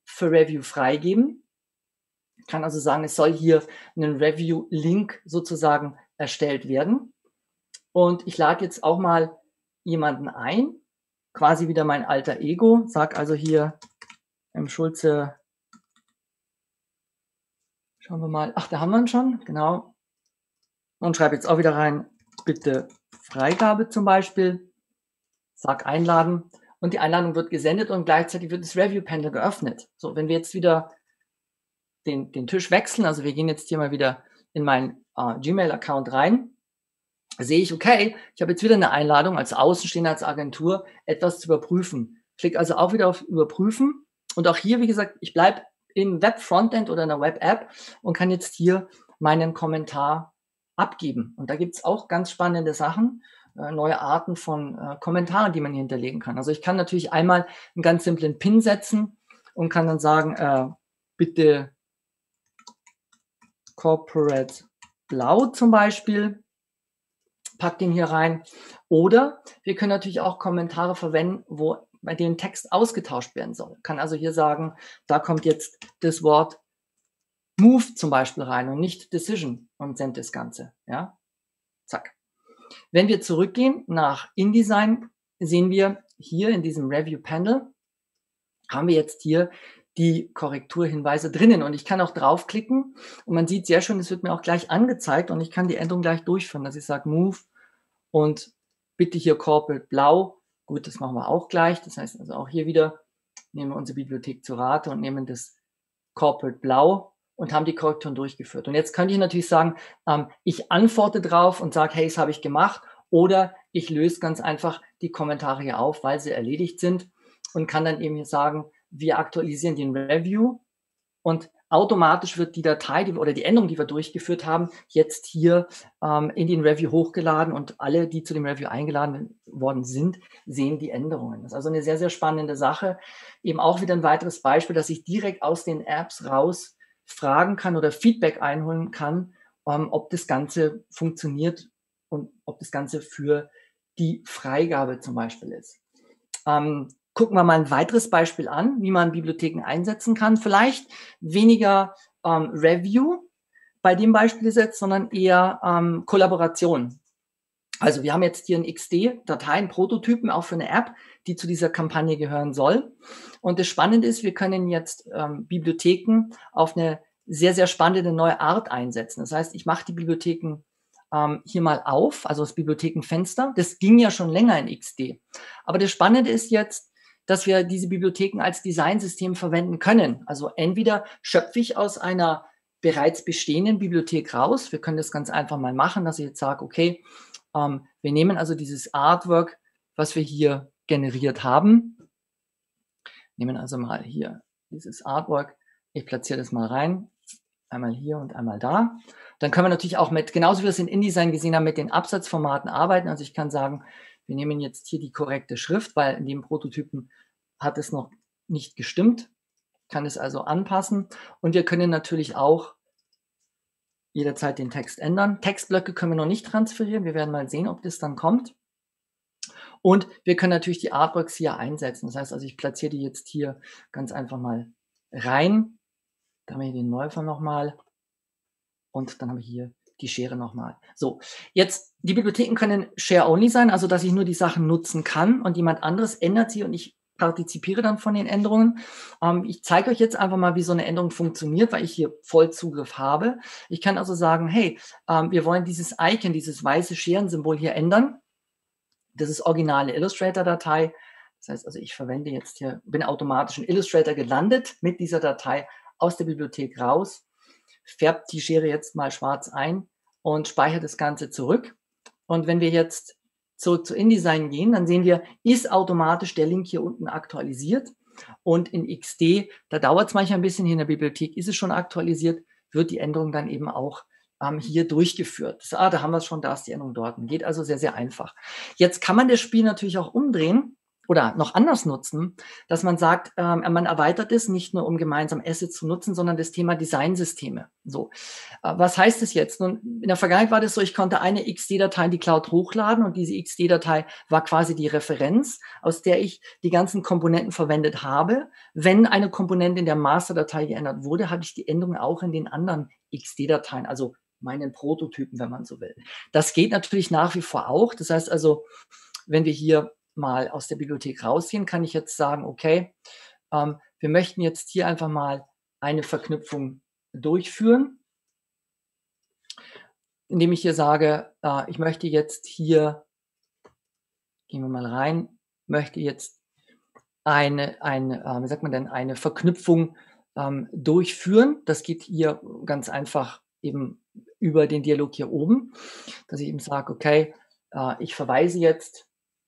für Review freigeben. Ich kann also sagen, es soll hier ein Review-Link sozusagen erstellt werden. Und ich lade jetzt auch mal jemanden ein, quasi wieder mein alter Ego, sag also hier im Schulze, schauen wir mal, ach, da haben wir ihn schon, genau. Und schreibe jetzt auch wieder rein, bitte Freigabe zum Beispiel, sag einladen und die Einladung wird gesendet und gleichzeitig wird das Review-Panel geöffnet. So, wenn wir jetzt wieder den, den Tisch wechseln, also wir gehen jetzt hier mal wieder in meinen äh, Gmail-Account rein, sehe ich, okay, ich habe jetzt wieder eine Einladung als Außenstehender, als Agentur, etwas zu überprüfen. Klick also auch wieder auf Überprüfen und auch hier, wie gesagt, ich bleibe im Web-Frontend oder in der Web-App und kann jetzt hier meinen Kommentar abgeben. Und da gibt es auch ganz spannende Sachen, äh, neue Arten von äh, Kommentaren, die man hier hinterlegen kann. Also ich kann natürlich einmal einen ganz simplen Pin setzen und kann dann sagen, äh, bitte Corporate Blau zum Beispiel, pack den hier rein. Oder wir können natürlich auch Kommentare verwenden, wo bei denen Text ausgetauscht werden soll. Kann also hier sagen, da kommt jetzt das Wort Move zum Beispiel rein und nicht Decision und send das Ganze. Ja, zack. Wenn wir zurückgehen nach InDesign, sehen wir hier in diesem Review Panel, haben wir jetzt hier die Korrekturhinweise drinnen und ich kann auch draufklicken und man sieht sehr schön, es wird mir auch gleich angezeigt und ich kann die Änderung gleich durchführen, dass ich sage Move und bitte hier Corporate Blau. Gut, das machen wir auch gleich. Das heißt also auch hier wieder nehmen wir unsere Bibliothek zu Rate und nehmen das Corporate Blau und haben die Korrekturen durchgeführt. Und jetzt könnte ich natürlich sagen, ähm, ich antworte drauf und sage, hey, das habe ich gemacht. Oder ich löse ganz einfach die Kommentare hier auf, weil sie erledigt sind und kann dann eben hier sagen, wir aktualisieren den Review und automatisch wird die Datei die, oder die Änderung, die wir durchgeführt haben, jetzt hier ähm, in den Review hochgeladen und alle, die zu dem Review eingeladen worden sind, sehen die Änderungen. Das ist also eine sehr, sehr spannende Sache. Eben auch wieder ein weiteres Beispiel, dass ich direkt aus den Apps raus fragen kann oder Feedback einholen kann, ähm, ob das Ganze funktioniert und ob das Ganze für die Freigabe zum Beispiel ist. Ähm, Gucken wir mal ein weiteres Beispiel an, wie man Bibliotheken einsetzen kann. Vielleicht weniger ähm, Review bei dem Beispiel jetzt, sondern eher ähm, Kollaboration. Also wir haben jetzt hier ein X D-Dateien, Prototypen, auch für eine App, die zu dieser Kampagne gehören soll. Und das Spannende ist, wir können jetzt ähm, Bibliotheken auf eine sehr, sehr spannende neue Art einsetzen. Das heißt, ich mache die Bibliotheken ähm, hier mal auf, also das Bibliothekenfenster. Das ging ja schon länger in X D. Aber das Spannende ist jetzt, dass wir diese Bibliotheken als Designsystem verwenden können. Also entweder schöpfe ich aus einer bereits bestehenden Bibliothek raus. Wir können das ganz einfach mal machen, dass ich jetzt sage, okay, ähm, wir nehmen also dieses Artwork, was wir hier generiert haben, nehmen also mal hier dieses Artwork, ich platziere das mal rein, einmal hier und einmal da. Dann können wir natürlich auch mit, genauso wie wir es in InDesign gesehen haben, mit den Absatzformaten arbeiten. Also ich kann sagen, wir nehmen jetzt hier die korrekte Schrift, weil in dem Prototypen hat es noch nicht gestimmt. Ich kann es also anpassen. Und wir können natürlich auch jederzeit den Text ändern. Textblöcke können wir noch nicht transferieren. Wir werden mal sehen, ob das dann kommt. Und wir können natürlich die Artworks hier einsetzen. Das heißt also, ich platziere die jetzt hier ganz einfach mal rein. Da haben wir hier den Läufer nochmal. Und dann haben wir hier die Schere nochmal. So, jetzt, die Bibliotheken können Share-Only sein, also dass ich nur die Sachen nutzen kann und jemand anderes ändert sie und ich partizipiere dann von den Änderungen. Ähm, ich zeige euch jetzt einfach mal, wie so eine Änderung funktioniert, weil ich hier Vollzugriff habe. Ich kann also sagen, hey, ähm, wir wollen dieses Icon, dieses weiße Scherensymbol hier ändern. Das ist originale Illustrator-Datei. Das heißt also, ich verwende jetzt hier, bin automatisch in Illustrator gelandet mit dieser Datei aus der Bibliothek raus, färbt die Schere jetzt mal schwarz ein und speichere das Ganze zurück. Und wenn wir jetzt zurück zu InDesign gehen, dann sehen wir, ist automatisch der Link hier unten aktualisiert. Und in X D, da dauert es manchmal ein bisschen, hier in der Bibliothek ist es schon aktualisiert, wird die Änderung dann eben auch ähm, hier durchgeführt. Das, ah, da haben wir es schon, da ist die Änderung dort. Geht also sehr, sehr einfach. Jetzt kann man das Spiel natürlich auch umdrehen oder noch anders nutzen, dass man sagt, ähm, man erweitert es nicht nur, um gemeinsam Assets zu nutzen, sondern das Thema Designsysteme. So, äh, was heißt das jetzt? Nun, in der Vergangenheit war das so, ich konnte eine X D-Datei in die Cloud hochladen und diese X D-Datei war quasi die Referenz, aus der ich die ganzen Komponenten verwendet habe. Wenn eine Komponente in der Masterdatei geändert wurde, hatte ich die Änderung auch in den anderen X D-Dateien, also meinen Prototypen, wenn man so will. Das geht natürlich nach wie vor auch. Das heißt also, wenn wir hier mal aus der Bibliothek rausgehen, kann ich jetzt sagen, okay, ähm, wir möchten jetzt hier einfach mal eine Verknüpfung durchführen, indem ich hier sage, äh, ich möchte jetzt hier, gehen wir mal rein, möchte jetzt eine, eine äh, wie sagt man denn, eine Verknüpfung ähm, durchführen. Das geht hier ganz einfach eben über den Dialog hier oben, dass ich eben sage, okay, äh, ich verweise jetzt,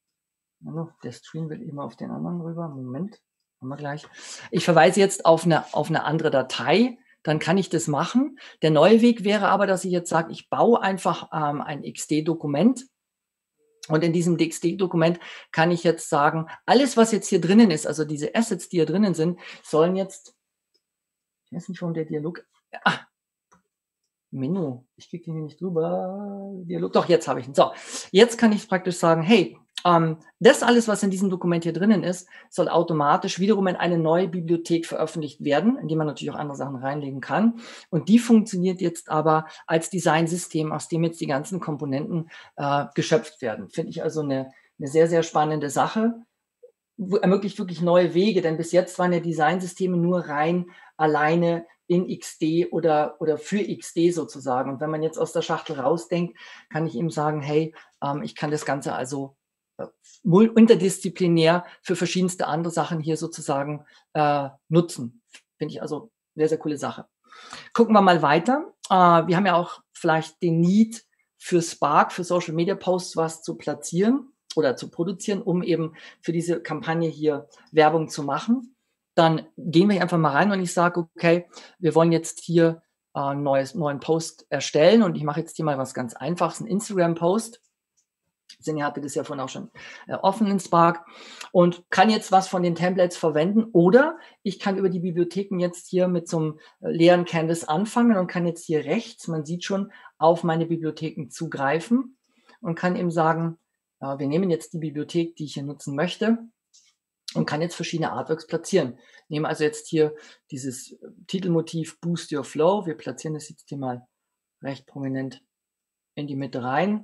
der Stream will immer auf den anderen rüber. Moment, haben wir gleich. Ich verweise jetzt auf eine, auf eine andere Datei. Dann kann ich das machen. Der neue Weg wäre aber, dass ich jetzt sage, ich baue einfach ähm, ein X D-Dokument. Und in diesem X D-Dokument kann ich jetzt sagen, alles, was jetzt hier drinnen ist, also diese Assets, die hier drinnen sind, sollen jetzt, ich weiß nicht, warum der Dialog, ah, Menü, ich kriege den hier nicht drüber, Dialog, doch, jetzt habe ich ihn. So, jetzt kann ich praktisch sagen, hey, Ähm, das alles, was in diesem Dokument hier drinnen ist, soll automatisch wiederum in eine neue Bibliothek veröffentlicht werden, in die man natürlich auch andere Sachen reinlegen kann. Und die funktioniert jetzt aber als Designsystem, aus dem jetzt die ganzen Komponenten äh, geschöpft werden. Finde ich also eine, eine sehr, sehr spannende Sache. Ermöglicht wirklich neue Wege, denn bis jetzt waren ja Designsysteme nur rein alleine in X D oder, oder für X D sozusagen. Und wenn man jetzt aus der Schachtel rausdenkt, kann ich eben sagen, hey, ähm, ich kann das Ganze also interdisziplinär für verschiedenste andere Sachen hier sozusagen äh, nutzen. Finde ich also sehr, sehr coole Sache. Gucken wir mal weiter. Äh, wir haben ja auch vielleicht den Need für Spark, für Social Media Posts was zu platzieren oder zu produzieren, um eben für diese Kampagne hier Werbung zu machen. Dann gehen wir hier einfach mal rein und ich sage, okay, wir wollen jetzt hier einen äh, neues, neuen Post erstellen und ich mache jetzt hier mal was ganz Einfaches, einen Instagram-Post. Sinja hatte das ja vorhin auch schon äh, offen in Spark und kann jetzt was von den Templates verwenden oder ich kann über die Bibliotheken jetzt hier mit so einem äh, leeren Canvas anfangen und kann jetzt hier rechts, man sieht schon, auf meine Bibliotheken zugreifen und kann eben sagen, äh, wir nehmen jetzt die Bibliothek, die ich hier nutzen möchte und kann jetzt verschiedene Artworks platzieren. Nehmen also jetzt hier dieses Titelmotiv Boost Your Flow, wir platzieren das jetzt hier mal recht prominent in die Mitte rein.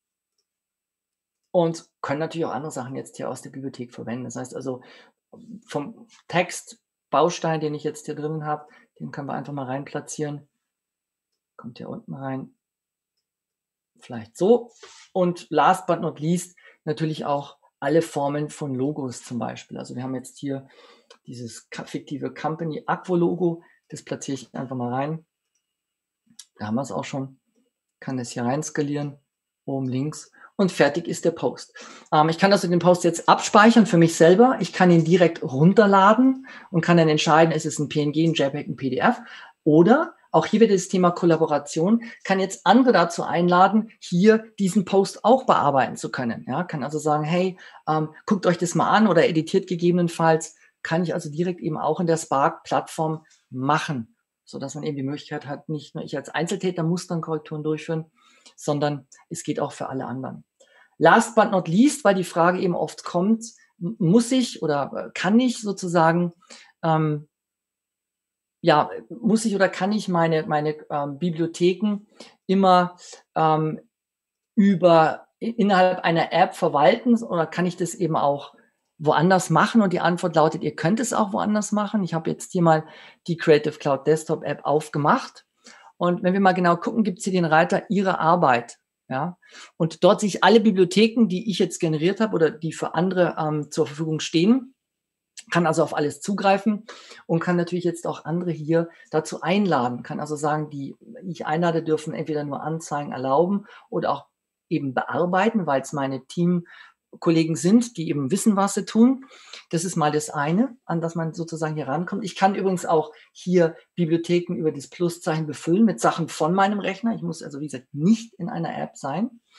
Und können natürlich auch andere Sachen jetzt hier aus der Bibliothek verwenden. Das heißt also, vom Textbaustein, den ich jetzt hier drin habe, den können wir einfach mal rein platzieren. Kommt hier unten rein. Vielleicht so. Und last but not least natürlich auch alle Formen von Logos zum Beispiel. Also wir haben jetzt hier dieses fiktive Company Aqua-Logo. Das platziere ich einfach mal rein. Da haben wir es auch schon. Kann das hier rein skalieren. Oben links. Und fertig ist der Post. Ähm, ich kann also den Post jetzt abspeichern für mich selber. Ich kann ihn direkt runterladen und kann dann entscheiden, ist es ein P N G, ein JPEG, ein P D F. Oder, auch hier wieder das Thema Kollaboration, kann jetzt andere dazu einladen, hier diesen Post auch bearbeiten zu können. Ja, kann also sagen, hey, ähm, guckt euch das mal an oder editiert gegebenenfalls. Kann ich also direkt eben auch in der Spark-Plattform machen, sodass man eben die Möglichkeit hat, nicht nur ich als Einzeltäter muss dann Korrekturen durchführen, sondern es geht auch für alle anderen. Last but not least, weil die Frage eben oft kommt, muss ich oder kann ich sozusagen, ähm, ja, muss ich oder kann ich meine, meine ähm, Bibliotheken immer ähm, über innerhalb einer App verwalten oder kann ich das eben auch woanders machen? Und die Antwort lautet, ihr könnt es auch woanders machen. Ich habe jetzt hier mal die Creative Cloud Desktop App aufgemacht. Und wenn wir mal genau gucken, gibt es hier den Reiter Ihre Arbeit. Ja? Und dort sehe ich alle Bibliotheken, die ich jetzt generiert habe oder die für andere ähm, zur Verfügung stehen. Kann also auf alles zugreifen und kann natürlich jetzt auch andere hier dazu einladen. Kann also sagen, die ich einlade, dürfen entweder nur Anzeigen erlauben oder auch eben bearbeiten, weil es meine Teamkollegen sind, die eben wissen, was sie tun. Das ist mal das eine, an das man sozusagen hier rankommt. Ich kann übrigens auch hier Bibliotheken über das Pluszeichen befüllen mit Sachen von meinem Rechner. Ich muss also, wie gesagt, nicht in einer App sein.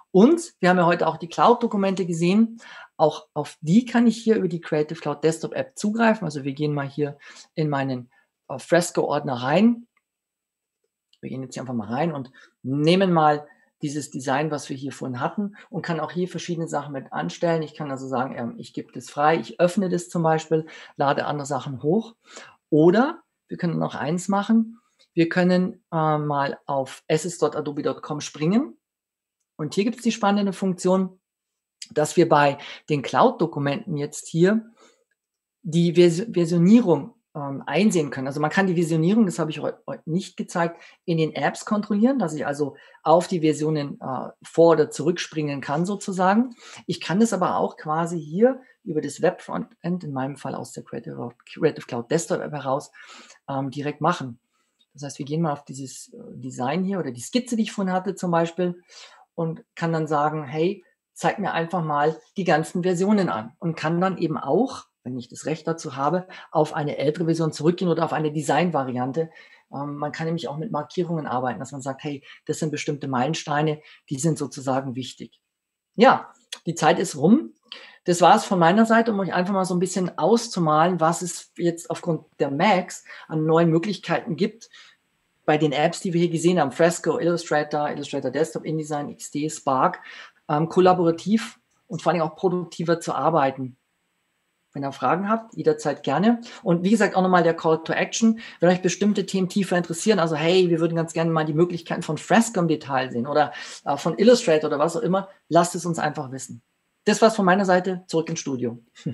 Und wir haben ja heute auch die Cloud-Dokumente gesehen. Auch auf die kann ich hier über die Creative Cloud Desktop App zugreifen. Also wir gehen mal hier in meinen äh, Fresco-Ordner rein. Wir gehen jetzt hier einfach mal rein und nehmen mal dieses Design, was wir hier vorhin hatten, und kann auch hier verschiedene Sachen mit anstellen. Ich kann also sagen, ähm, ich gebe das frei, ich öffne das zum Beispiel, lade andere Sachen hoch. Oder wir können noch eins machen. Wir können äh, mal auf assets Punkt adobe Punkt com springen. Und hier gibt es die spannende Funktion, dass wir bei den Cloud-Dokumenten jetzt hier die Vers Versionierung ähm, einsehen können. Also man kann die Versionierung, das habe ich heute nicht gezeigt, in den Apps kontrollieren, dass ich also auf die Versionen äh, vor- oder zurückspringen kann sozusagen. Ich kann das aber auch quasi hier über das Web-Frontend, in meinem Fall aus der Creative, Creative Cloud Desktop App heraus, ähm, direkt machen. Das heißt, wir gehen mal auf dieses äh, Design hier oder die Skizze, die ich vorhin hatte zum Beispiel, und kann dann sagen, hey, zeig mir einfach mal die ganzen Versionen an, und kann dann eben auch, wenn ich das Recht dazu habe, auf eine ältere Version zurückgehen oder auf eine Design-Variante. Ähm, man kann nämlich auch mit Markierungen arbeiten, dass man sagt, hey, das sind bestimmte Meilensteine, die sind sozusagen wichtig. Ja, die Zeit ist rum. Das war es von meiner Seite, um euch einfach mal so ein bisschen auszumalen, was es jetzt aufgrund der Macs an neuen Möglichkeiten gibt bei den Apps, die wir hier gesehen haben. Fresco, Illustrator, Illustrator Desktop, InDesign, X D, Spark, ähm, kollaborativ und vor allem auch produktiver zu arbeiten. Wenn ihr Fragen habt, jederzeit gerne. Und wie gesagt, auch nochmal der Call to Action. Wenn euch bestimmte Themen tiefer interessieren, also hey, wir würden ganz gerne mal die Möglichkeiten von Fresco im Detail sehen oder äh, von Illustrator oder was auch immer, lasst es uns einfach wissen. Das war's von meiner Seite. Zurück ins Studio.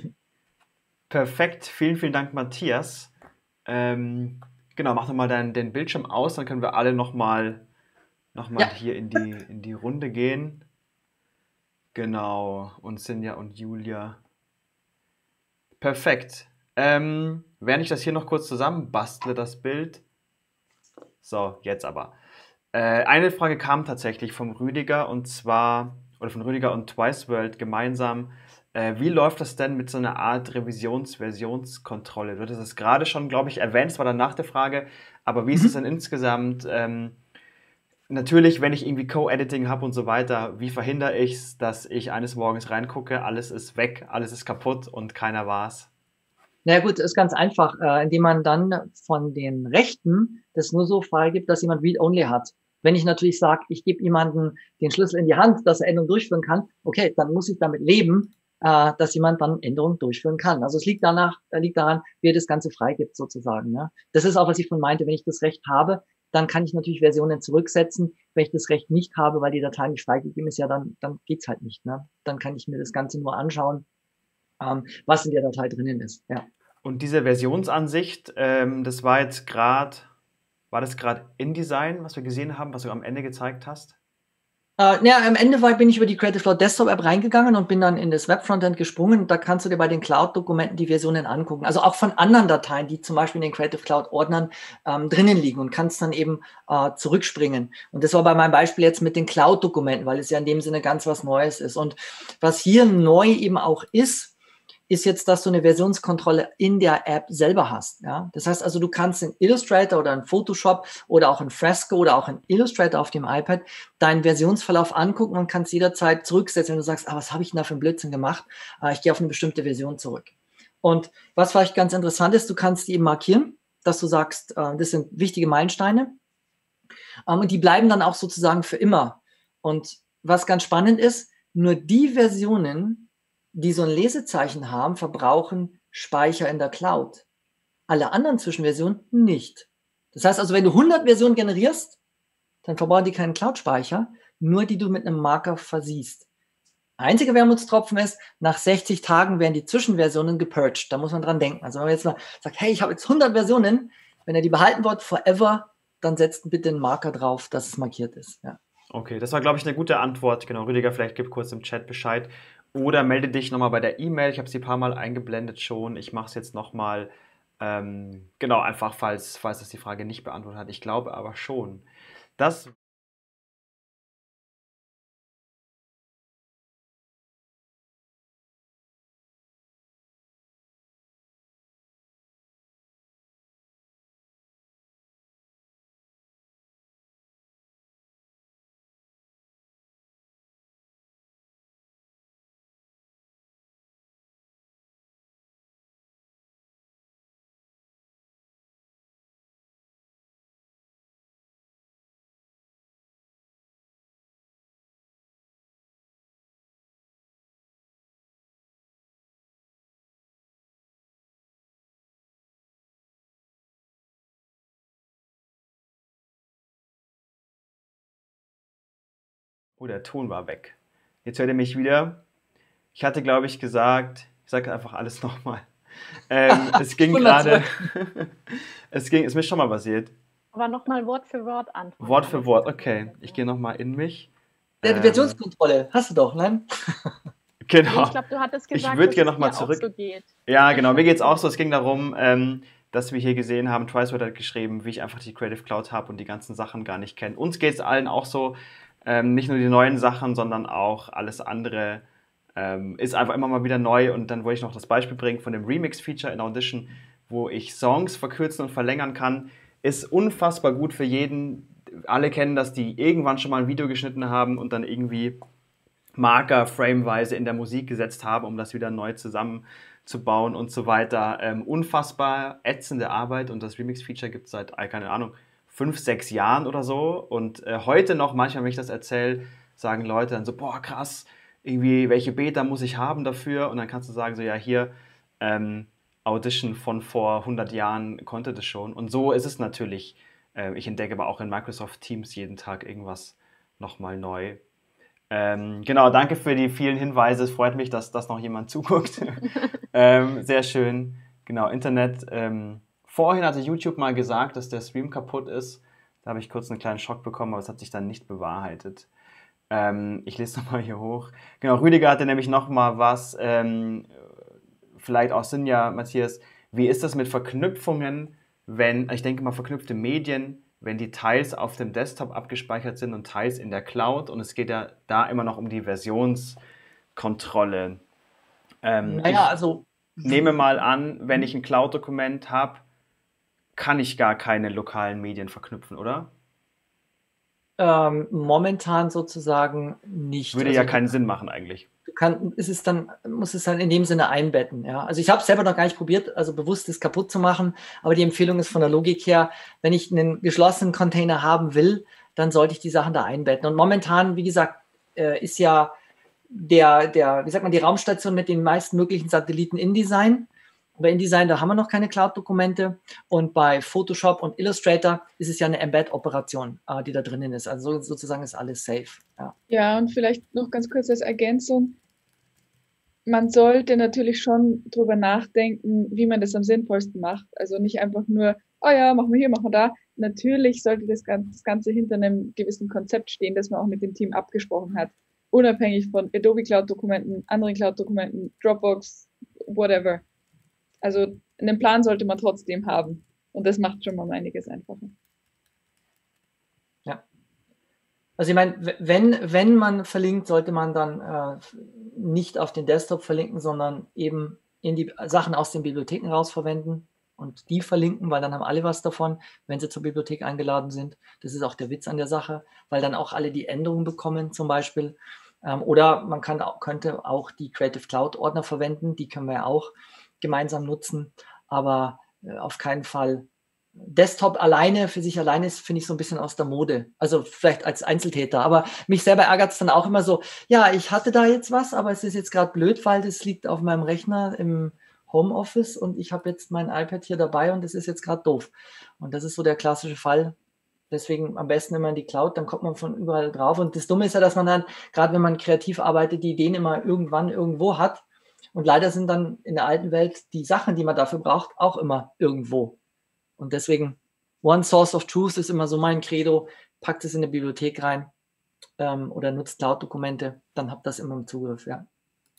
Perfekt. Vielen, vielen Dank, Matthias. Ähm, genau, mach nochmal den, den Bildschirm aus, dann können wir alle nochmal noch mal Ja. hier in die, in die Runde gehen. Genau, und Sinja und Julia. Perfekt. Ähm, während ich das hier noch kurz zusammenbastle, das Bild. So, jetzt aber. Äh, eine Frage kam tatsächlich vom Rüdiger, und zwar, oder von Rüdiger und Twice World gemeinsam. Äh, wie läuft das denn mit so einer Art Revisions-Versionskontrolle? Du hattest es gerade schon, glaube ich, erwähnt, es war dann nach der Frage, aber wie ist es denn insgesamt? Ähm, natürlich, wenn ich irgendwie Co-Editing habe und so weiter, wie verhindere ich es, dass ich eines Morgens reingucke, alles ist weg, alles ist kaputt und keiner war's? Na ja, gut, ist ganz einfach, äh, indem man dann von den Rechten das nur so freigibt, dass jemand Read-Only hat. Wenn ich natürlich sage, ich gebe jemandem den Schlüssel in die Hand, dass er Änderungen durchführen kann, okay, dann muss ich damit leben, äh, dass jemand dann Änderungen durchführen kann. Also es liegt danach, äh, liegt daran, wie er das Ganze freigibt sozusagen. Ne? Das ist auch, was ich von meinte, wenn ich das Recht habe, dann kann ich natürlich Versionen zurücksetzen. Wenn ich das Recht nicht habe, weil die Datei nicht freigegeben ist, ja, dann, dann geht's halt nicht. Ne? Dann kann ich mir das Ganze nur anschauen, ähm, was in der Datei drinnen ist. Ja. Und diese Versionsansicht, ähm, das war jetzt gerade, war das gerade InDesign, was wir gesehen haben, was du am Ende gezeigt hast? Äh, ja, am Ende war, bin ich über die Creative Cloud Desktop App reingegangen und bin dann in das Web-Frontend gesprungen. Da kannst du dir bei den Cloud-Dokumenten die Versionen angucken. Also auch von anderen Dateien, die zum Beispiel in den Creative Cloud-Ordnern ähm, drinnen liegen, und kannst dann eben äh, zurückspringen. Und das war bei meinem Beispiel jetzt mit den Cloud-Dokumenten, weil es ja in dem Sinne ganz was Neues ist. Und was hier neu eben auch ist, ist jetzt, dass du eine Versionskontrolle in der App selber hast. Ja? Das heißt also, du kannst in Illustrator oder in Photoshop oder auch in Fresco oder auch in Illustrator auf dem iPad deinen Versionsverlauf angucken und kannst jederzeit zurücksetzen, wenn du sagst, ah, was habe ich denn da für einen Blödsinn gemacht? Ah, ich gehe auf eine bestimmte Version zurück. Und was vielleicht ganz interessant ist, du kannst die eben markieren, dass du sagst, äh, das sind wichtige Meilensteine. Ähm, und die bleiben dann auch sozusagen für immer. Und was ganz spannend ist, nur die Versionen, die so ein Lesezeichen haben, verbrauchen Speicher in der Cloud. Alle anderen Zwischenversionen nicht. Das heißt also, wenn du hundert Versionen generierst, dann verbrauchen die keinen Cloud-Speicher, nur die du mit einem Marker versiehst. Einziger Wermutstropfen ist, nach sechzig Tagen werden die Zwischenversionen gepurged. Da muss man dran denken. Also wenn man jetzt mal sagt, hey, ich habe jetzt hundert Versionen, wenn ihr die behalten wollt, forever, dann setzt bitte einen Marker drauf, dass es markiert ist. Ja. Okay, das war, glaube ich, eine gute Antwort. Genau, Rüdiger, vielleicht gib kurz im Chat Bescheid. Oder melde dich nochmal bei der E-Mail. Ich habe sie ein paar Mal eingeblendet schon. Ich mache es jetzt nochmal. Ähm, genau, einfach, falls, falls das die Frage nicht beantwortet hat. Ich glaube aber schon. Das Oh, der Ton war weg. Jetzt hört ihr mich wieder. Ich hatte, glaube ich, gesagt, ich sage einfach alles nochmal. Ähm, es ging gerade, es ging, ist mir schon mal passiert. Aber nochmal Wort für Wort antworten. Wort für Wort, okay. Ich gehe nochmal in mich. Ja, die Ähm, Versionskontrolle hast du doch, nein? Genau. Nee, ich glaube, du hattest gesagt, ich würde dass gerne es nochmal dir zurück. auch so geht. Ja, genau. Mir geht es auch so. Es ging darum, ähm, dass wir hier gesehen haben, Triceword hat geschrieben, wie ich einfach die Creative Cloud habe und die ganzen Sachen gar nicht kenne. Uns geht es allen auch so, ähm, nicht nur die neuen Sachen, sondern auch alles andere ähm, ist einfach immer mal wieder neu. Und dann wollte ich noch das Beispiel bringen von dem Remix-Feature in Audition, wo ich Songs verkürzen und verlängern kann. Ist unfassbar gut für jeden. Alle kennen das, die irgendwann schon mal ein Video geschnitten haben und dann irgendwie Marker frameweise in der Musik gesetzt haben, um das wieder neu zusammenzubauen und so weiter. Ähm, unfassbar ätzende Arbeit und das Remix-Feature gibt es seit, keine Ahnung, fünf, sechs Jahren oder so. Und äh, heute noch, manchmal, wenn ich das erzähle, sagen Leute dann so, boah, krass, irgendwie, welche Beta muss ich haben dafür? Und dann kannst du sagen, so, ja, hier, ähm, Audition von vor hundert Jahren konnte das schon. Und so ist es natürlich. Äh, ich entdecke aber auch in Microsoft Teams jeden Tag irgendwas nochmal neu. Ähm, genau, danke für die vielen Hinweise. Es freut mich, dass das noch jemand zuguckt. ähm, sehr schön. Genau, Internet. Ähm, vorhin hatte YouTube mal gesagt, dass der Stream kaputt ist. Da habe ich kurz einen kleinen Schock bekommen, aber es hat sich dann nicht bewahrheitet. Ähm, ich lese nochmal hier hoch. Genau, Rüdiger hatte nämlich nochmal was, ähm, vielleicht auch Sinja, Matthias. Wie ist das mit Verknüpfungen, wenn, ich denke mal, verknüpfte Medien, wenn die Teils auf dem Desktop abgespeichert sind und Teils in der Cloud, und es geht ja da immer noch um die Versionskontrolle. Ähm, Naja, also nehme mal an, wenn ich ein Cloud-Dokument habe, kann ich gar keine lokalen Medien verknüpfen, oder? ähm, momentan sozusagen nicht. Würde Also ja keinen Sinn machen eigentlich. du kann, ist es dann, muss es dann in dem Sinne einbetten. Ja? Also ich habe es selber noch gar nicht probiert, also bewusst das kaputt zu machen, aber die Empfehlung ist von der Logik her, wenn ich einen geschlossenen Container haben will, dann sollte ich die Sachen da einbetten. Und momentan, wie gesagt, äh, ist ja der, der, wie sagt man, die Raumstation mit den meisten möglichen Satelliten InDesign. Bei InDesign, da haben wir noch keine Cloud-Dokumente. Und bei Photoshop und Illustrator ist es ja eine Embed-Operation, äh, die da drinnen ist. Also sozusagen ist alles safe. Ja. Ja, und vielleicht noch ganz kurz als Ergänzung. Man sollte natürlich schon drüber nachdenken, wie man das am sinnvollsten macht. Also nicht einfach nur, oh ja, machen wir hier, machen wir da. Natürlich sollte das Ganze, das Ganze hinter einem gewissen Konzept stehen, das man auch mit dem Team abgesprochen hat. Unabhängig von Adobe Cloud-Dokumenten, anderen Cloud-Dokumenten, Dropbox, whatever. Also einen Plan sollte man trotzdem haben. Und das macht schon mal einiges einfacher. Ja. Also ich meine, wenn, wenn man verlinkt, sollte man dann äh, nicht auf den Desktop verlinken, sondern eben in die Sachen aus den Bibliotheken raus verwenden und die verlinken, weil dann haben alle was davon, wenn sie zur Bibliothek eingeladen sind. Das ist auch der Witz an der Sache, weil dann auch alle die Änderungen bekommen zum Beispiel. Ähm, oder man kann, könnte auch die Creative Cloud Ordner verwenden, die können wir ja auch gemeinsam nutzen, aber äh, auf keinen Fall. Desktop alleine, für sich alleine ist, finde ich, so ein bisschen aus der Mode. Also vielleicht als Einzeltäter, aber mich selber ärgert es dann auch immer so, ja, ich hatte da jetzt was, aber es ist jetzt gerade blöd, weil das liegt auf meinem Rechner im Homeoffice und ich habe jetzt mein iPad hier dabei und das ist jetzt gerade doof. Und das ist so der klassische Fall. Deswegen am besten immer in die Cloud, dann kommt man von überall drauf. Und das Dumme ist ja, dass man dann, gerade wenn man kreativ arbeitet, die Ideen immer irgendwann irgendwo hat. Und leider sind dann in der alten Welt die Sachen, die man dafür braucht, auch immer irgendwo. Und deswegen, One Source of Truth ist immer so mein Credo. Packt es in eine Bibliothek rein ähm, oder nutzt Cloud-Dokumente, dann habt ihr das immer im Zugriff, ja.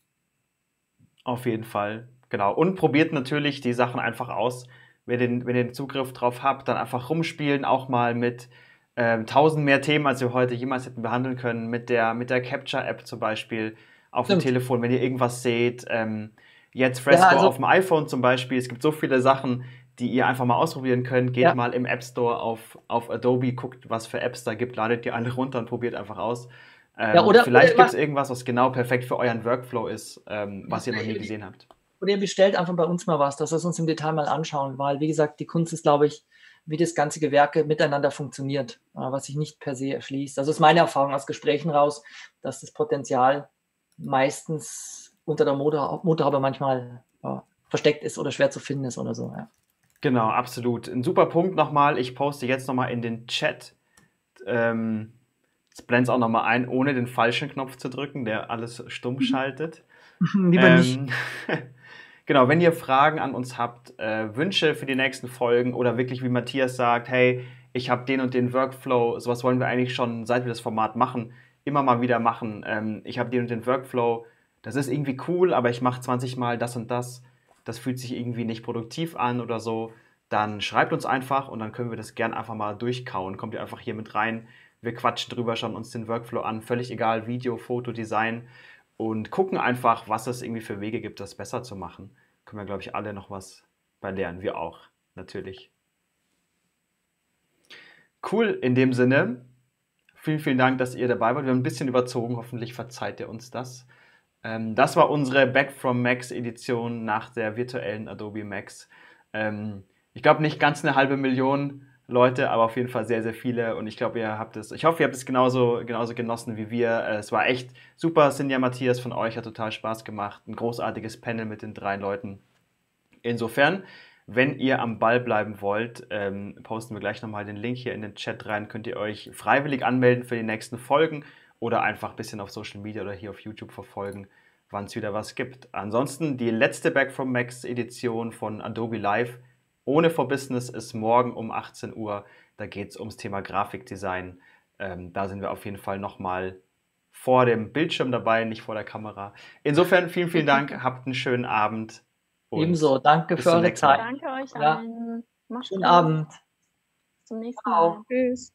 Auf jeden Fall, genau. Und probiert natürlich die Sachen einfach aus. Wenn ihr den, wenn ihr den Zugriff drauf habt, dann einfach rumspielen, auch mal mit ähm, tausend mehr Themen, als wir heute jemals hätten behandeln können. Mit der, mit der Capture-App zum Beispiel auf Stimmt. dem Telefon, wenn ihr irgendwas seht. Ähm, jetzt Fresco ja, also, auf dem iPhone zum Beispiel. Es gibt so viele Sachen, die ihr einfach mal ausprobieren könnt. Geht ja. mal im App Store auf, auf Adobe, guckt, was für Apps da gibt, ladet die alle runter und probiert einfach aus. Ähm, ja, oder, vielleicht gibt es irgendwas, was genau perfekt für euren Workflow ist, ähm, was ihr noch nie gesehen habt. Oder ihr bestellt einfach bei uns mal was, dass wir es uns im Detail mal anschauen, weil, wie gesagt, die Kunst ist, glaube ich, wie das ganze Gewerke miteinander funktioniert, was sich nicht per se erschließt. Also ist meine Erfahrung aus Gesprächen raus, dass das Potenzial meistens unter der Motor, Motorhaube manchmal ja, versteckt ist oder schwer zu finden ist oder so, ja. Genau, absolut. Ein super Punkt nochmal. Ich poste jetzt nochmal in den Chat ähm, Jetzt blende es auch nochmal ein, ohne den falschen Knopf zu drücken, der alles stumm schaltet. Lieber ähm, nicht. Genau, wenn ihr Fragen an uns habt, äh, Wünsche für die nächsten Folgen oder wirklich wie Matthias sagt, hey, ich habe den und den Workflow, sowas wollen wir eigentlich schon, seit wir das Format machen, immer mal wieder machen. Ähm, ich habe den und den Workflow, das ist irgendwie cool, aber ich mache zwanzig Mal das und das, das fühlt sich irgendwie nicht produktiv an oder so, dann schreibt uns einfach und dann können wir das gern einfach mal durchkauen. Kommt ihr einfach hier mit rein, wir quatschen drüber, schauen uns den Workflow an, völlig egal, Video, Foto, Design und gucken einfach, was es irgendwie für Wege gibt, das besser zu machen. Können wir, glaube ich, alle noch was bei lernen. Wir auch, natürlich. Cool, in dem Sinne. Vielen, vielen Dank, dass ihr dabei wart. Wir haben ein bisschen überzogen, hoffentlich verzeiht ihr uns das. Ähm, das war unsere Back from Max Edition nach der virtuellen Adobe Max. Ähm, ich glaube nicht ganz eine halbe Million Leute, aber auf jeden Fall sehr, sehr viele. Und ich glaube, ihr habt es, ich hoffe, ihr habt es genauso, genauso genossen wie wir. Äh, es war echt super. Sinja, Matthias von euch hat total Spaß gemacht. Ein großartiges Panel mit den drei Leuten. Insofern, wenn ihr am Ball bleiben wollt, ähm, posten wir gleich nochmal den Link hier in den Chat rein. Könnt ihr euch freiwillig anmelden für die nächsten Folgen oder einfach ein bisschen auf Social Media oder hier auf YouTube verfolgen, wann es wieder was gibt. Ansonsten die letzte Back from Max Edition von Adobe Live ohne For Business ist morgen um achtzehn Uhr. Da geht es ums Thema Grafikdesign. Ähm, da sind wir auf jeden Fall nochmal vor dem Bildschirm dabei, nicht vor der Kamera. Insofern vielen, vielen Dank. Habt einen schönen Abend. Ebenso. Danke für eure Zeit. Danke euch Ja. allen. Macht's Schönen gut. Abend. Bis zum nächsten Ciao. Mal. Tschüss.